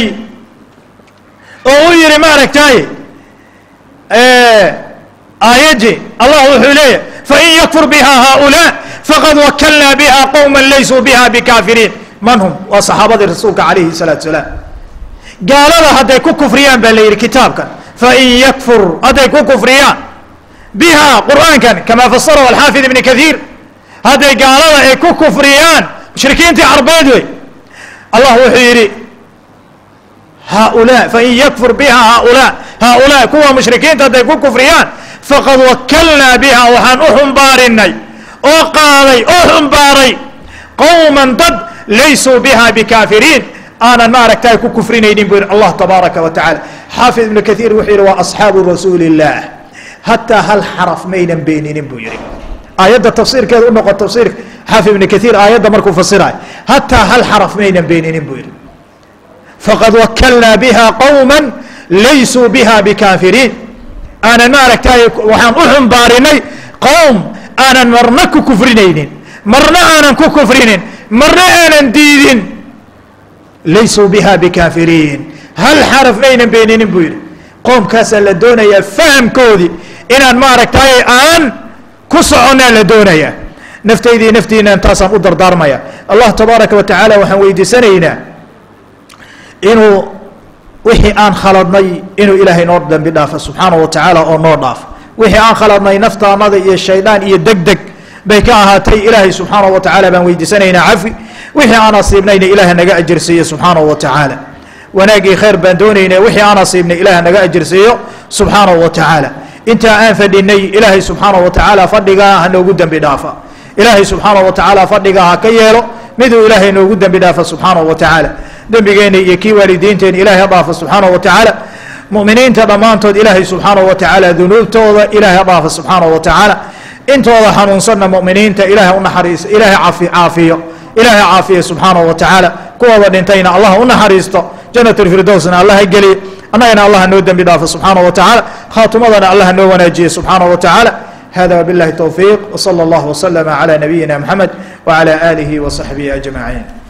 وغير ما ركتاي آه آيجي الله وحليه فإن يكفر بها هؤلاء فقد وكلنا بها قوما ليسوا بها بكافرين من هم وصحابة رسولك عليه الصلاة والسلام قال له هذا كفريان بالليل كتابك فإن يكفر هذا كفريان بها قرآن كان كما فسره الحافظ ابن كثير هذا قال له كفريان مشركين تعربادوي الله وحيري هؤلاء فإن يكفر بها هؤلاء هؤلاء كوا مشركين تدقوا كفريان فقد وكلنا بها وحن أهم بارني وقالي أهم باري قوما ضد ليسوا بها بكافرين أنا ما ركتاي كفرين يدين بين الله تبارك وتعالى حافظ ابن كثير وحير وأصحاب رسول الله حتى هل حرف مينا بينين بيري آيات التفسير كذا نقطة التفسير حافظ ابن كثير آيات مركو فسرها حتى هل حرف مينا بينين بيري فقد وكلنا بها قوما ليسوا بها بكافرين أنا ما ركتاي وحن أحم بارني قوم أنا مرنك كفرينين مرنا أنا كفرينين مرنا أنا ديدين ليسوا بها بكافرين هل حرف مينا بينين بيري قوم كاسا لدونا يفهم كودي إن ما ركتاي آن كسعنا لدونيا نفتيدي نفتينا انتاسا قدر دارميا الله تبارك وتعالى وحن ويدي سنينا إنه وحي آن خلطني إنه إلهي نور دنبي دافا سبحانه وتعالى أو نور دافا وحي آن خلطني نفتا نضي إيا الشيطان إيا الدقدق بيكاها تي إلهي سبحانه وتعالى بان ويدي سنينا عفي وحي آن أصيبنين إلهي نقا أجرسيه سبحانه وتعالى وناقي خير بان دونينا وحي آن أصيبني إلهي نقا أجرسيه سبحانه وتعالى انت آن فديني إلهي سبحانه وتعالى فدقاها هنو قدن بدافا إلهي سبحانه وتعالى فدقاها كيالو مدو إلهي نو قدن بدافا سبحانه وتعالى دنبقيني يكي والدينتين إلهي ضافا سبحانه وتعالى مؤمنين تضمانتود إلهي سبحانه وتعالى ذنوب توضى إلهي ضافا سبحانه وتعالى انت وضحا نصرنا مؤمنين تا إلهي ونحريس إلهي عافي عافية إلهي عافية سبحانه وتعالى كوا ودنتين الله ونحريسته جنة الفردوسنا الله يقلي أنا إن الله نود بدافع سبحانه وتعالى خاتمنا الله نو ونجي سبحانه وتعالى هذا وبالله التوفيق وصلى الله وسلم على نبينا محمد وعلى آله وصحبه أجمعين.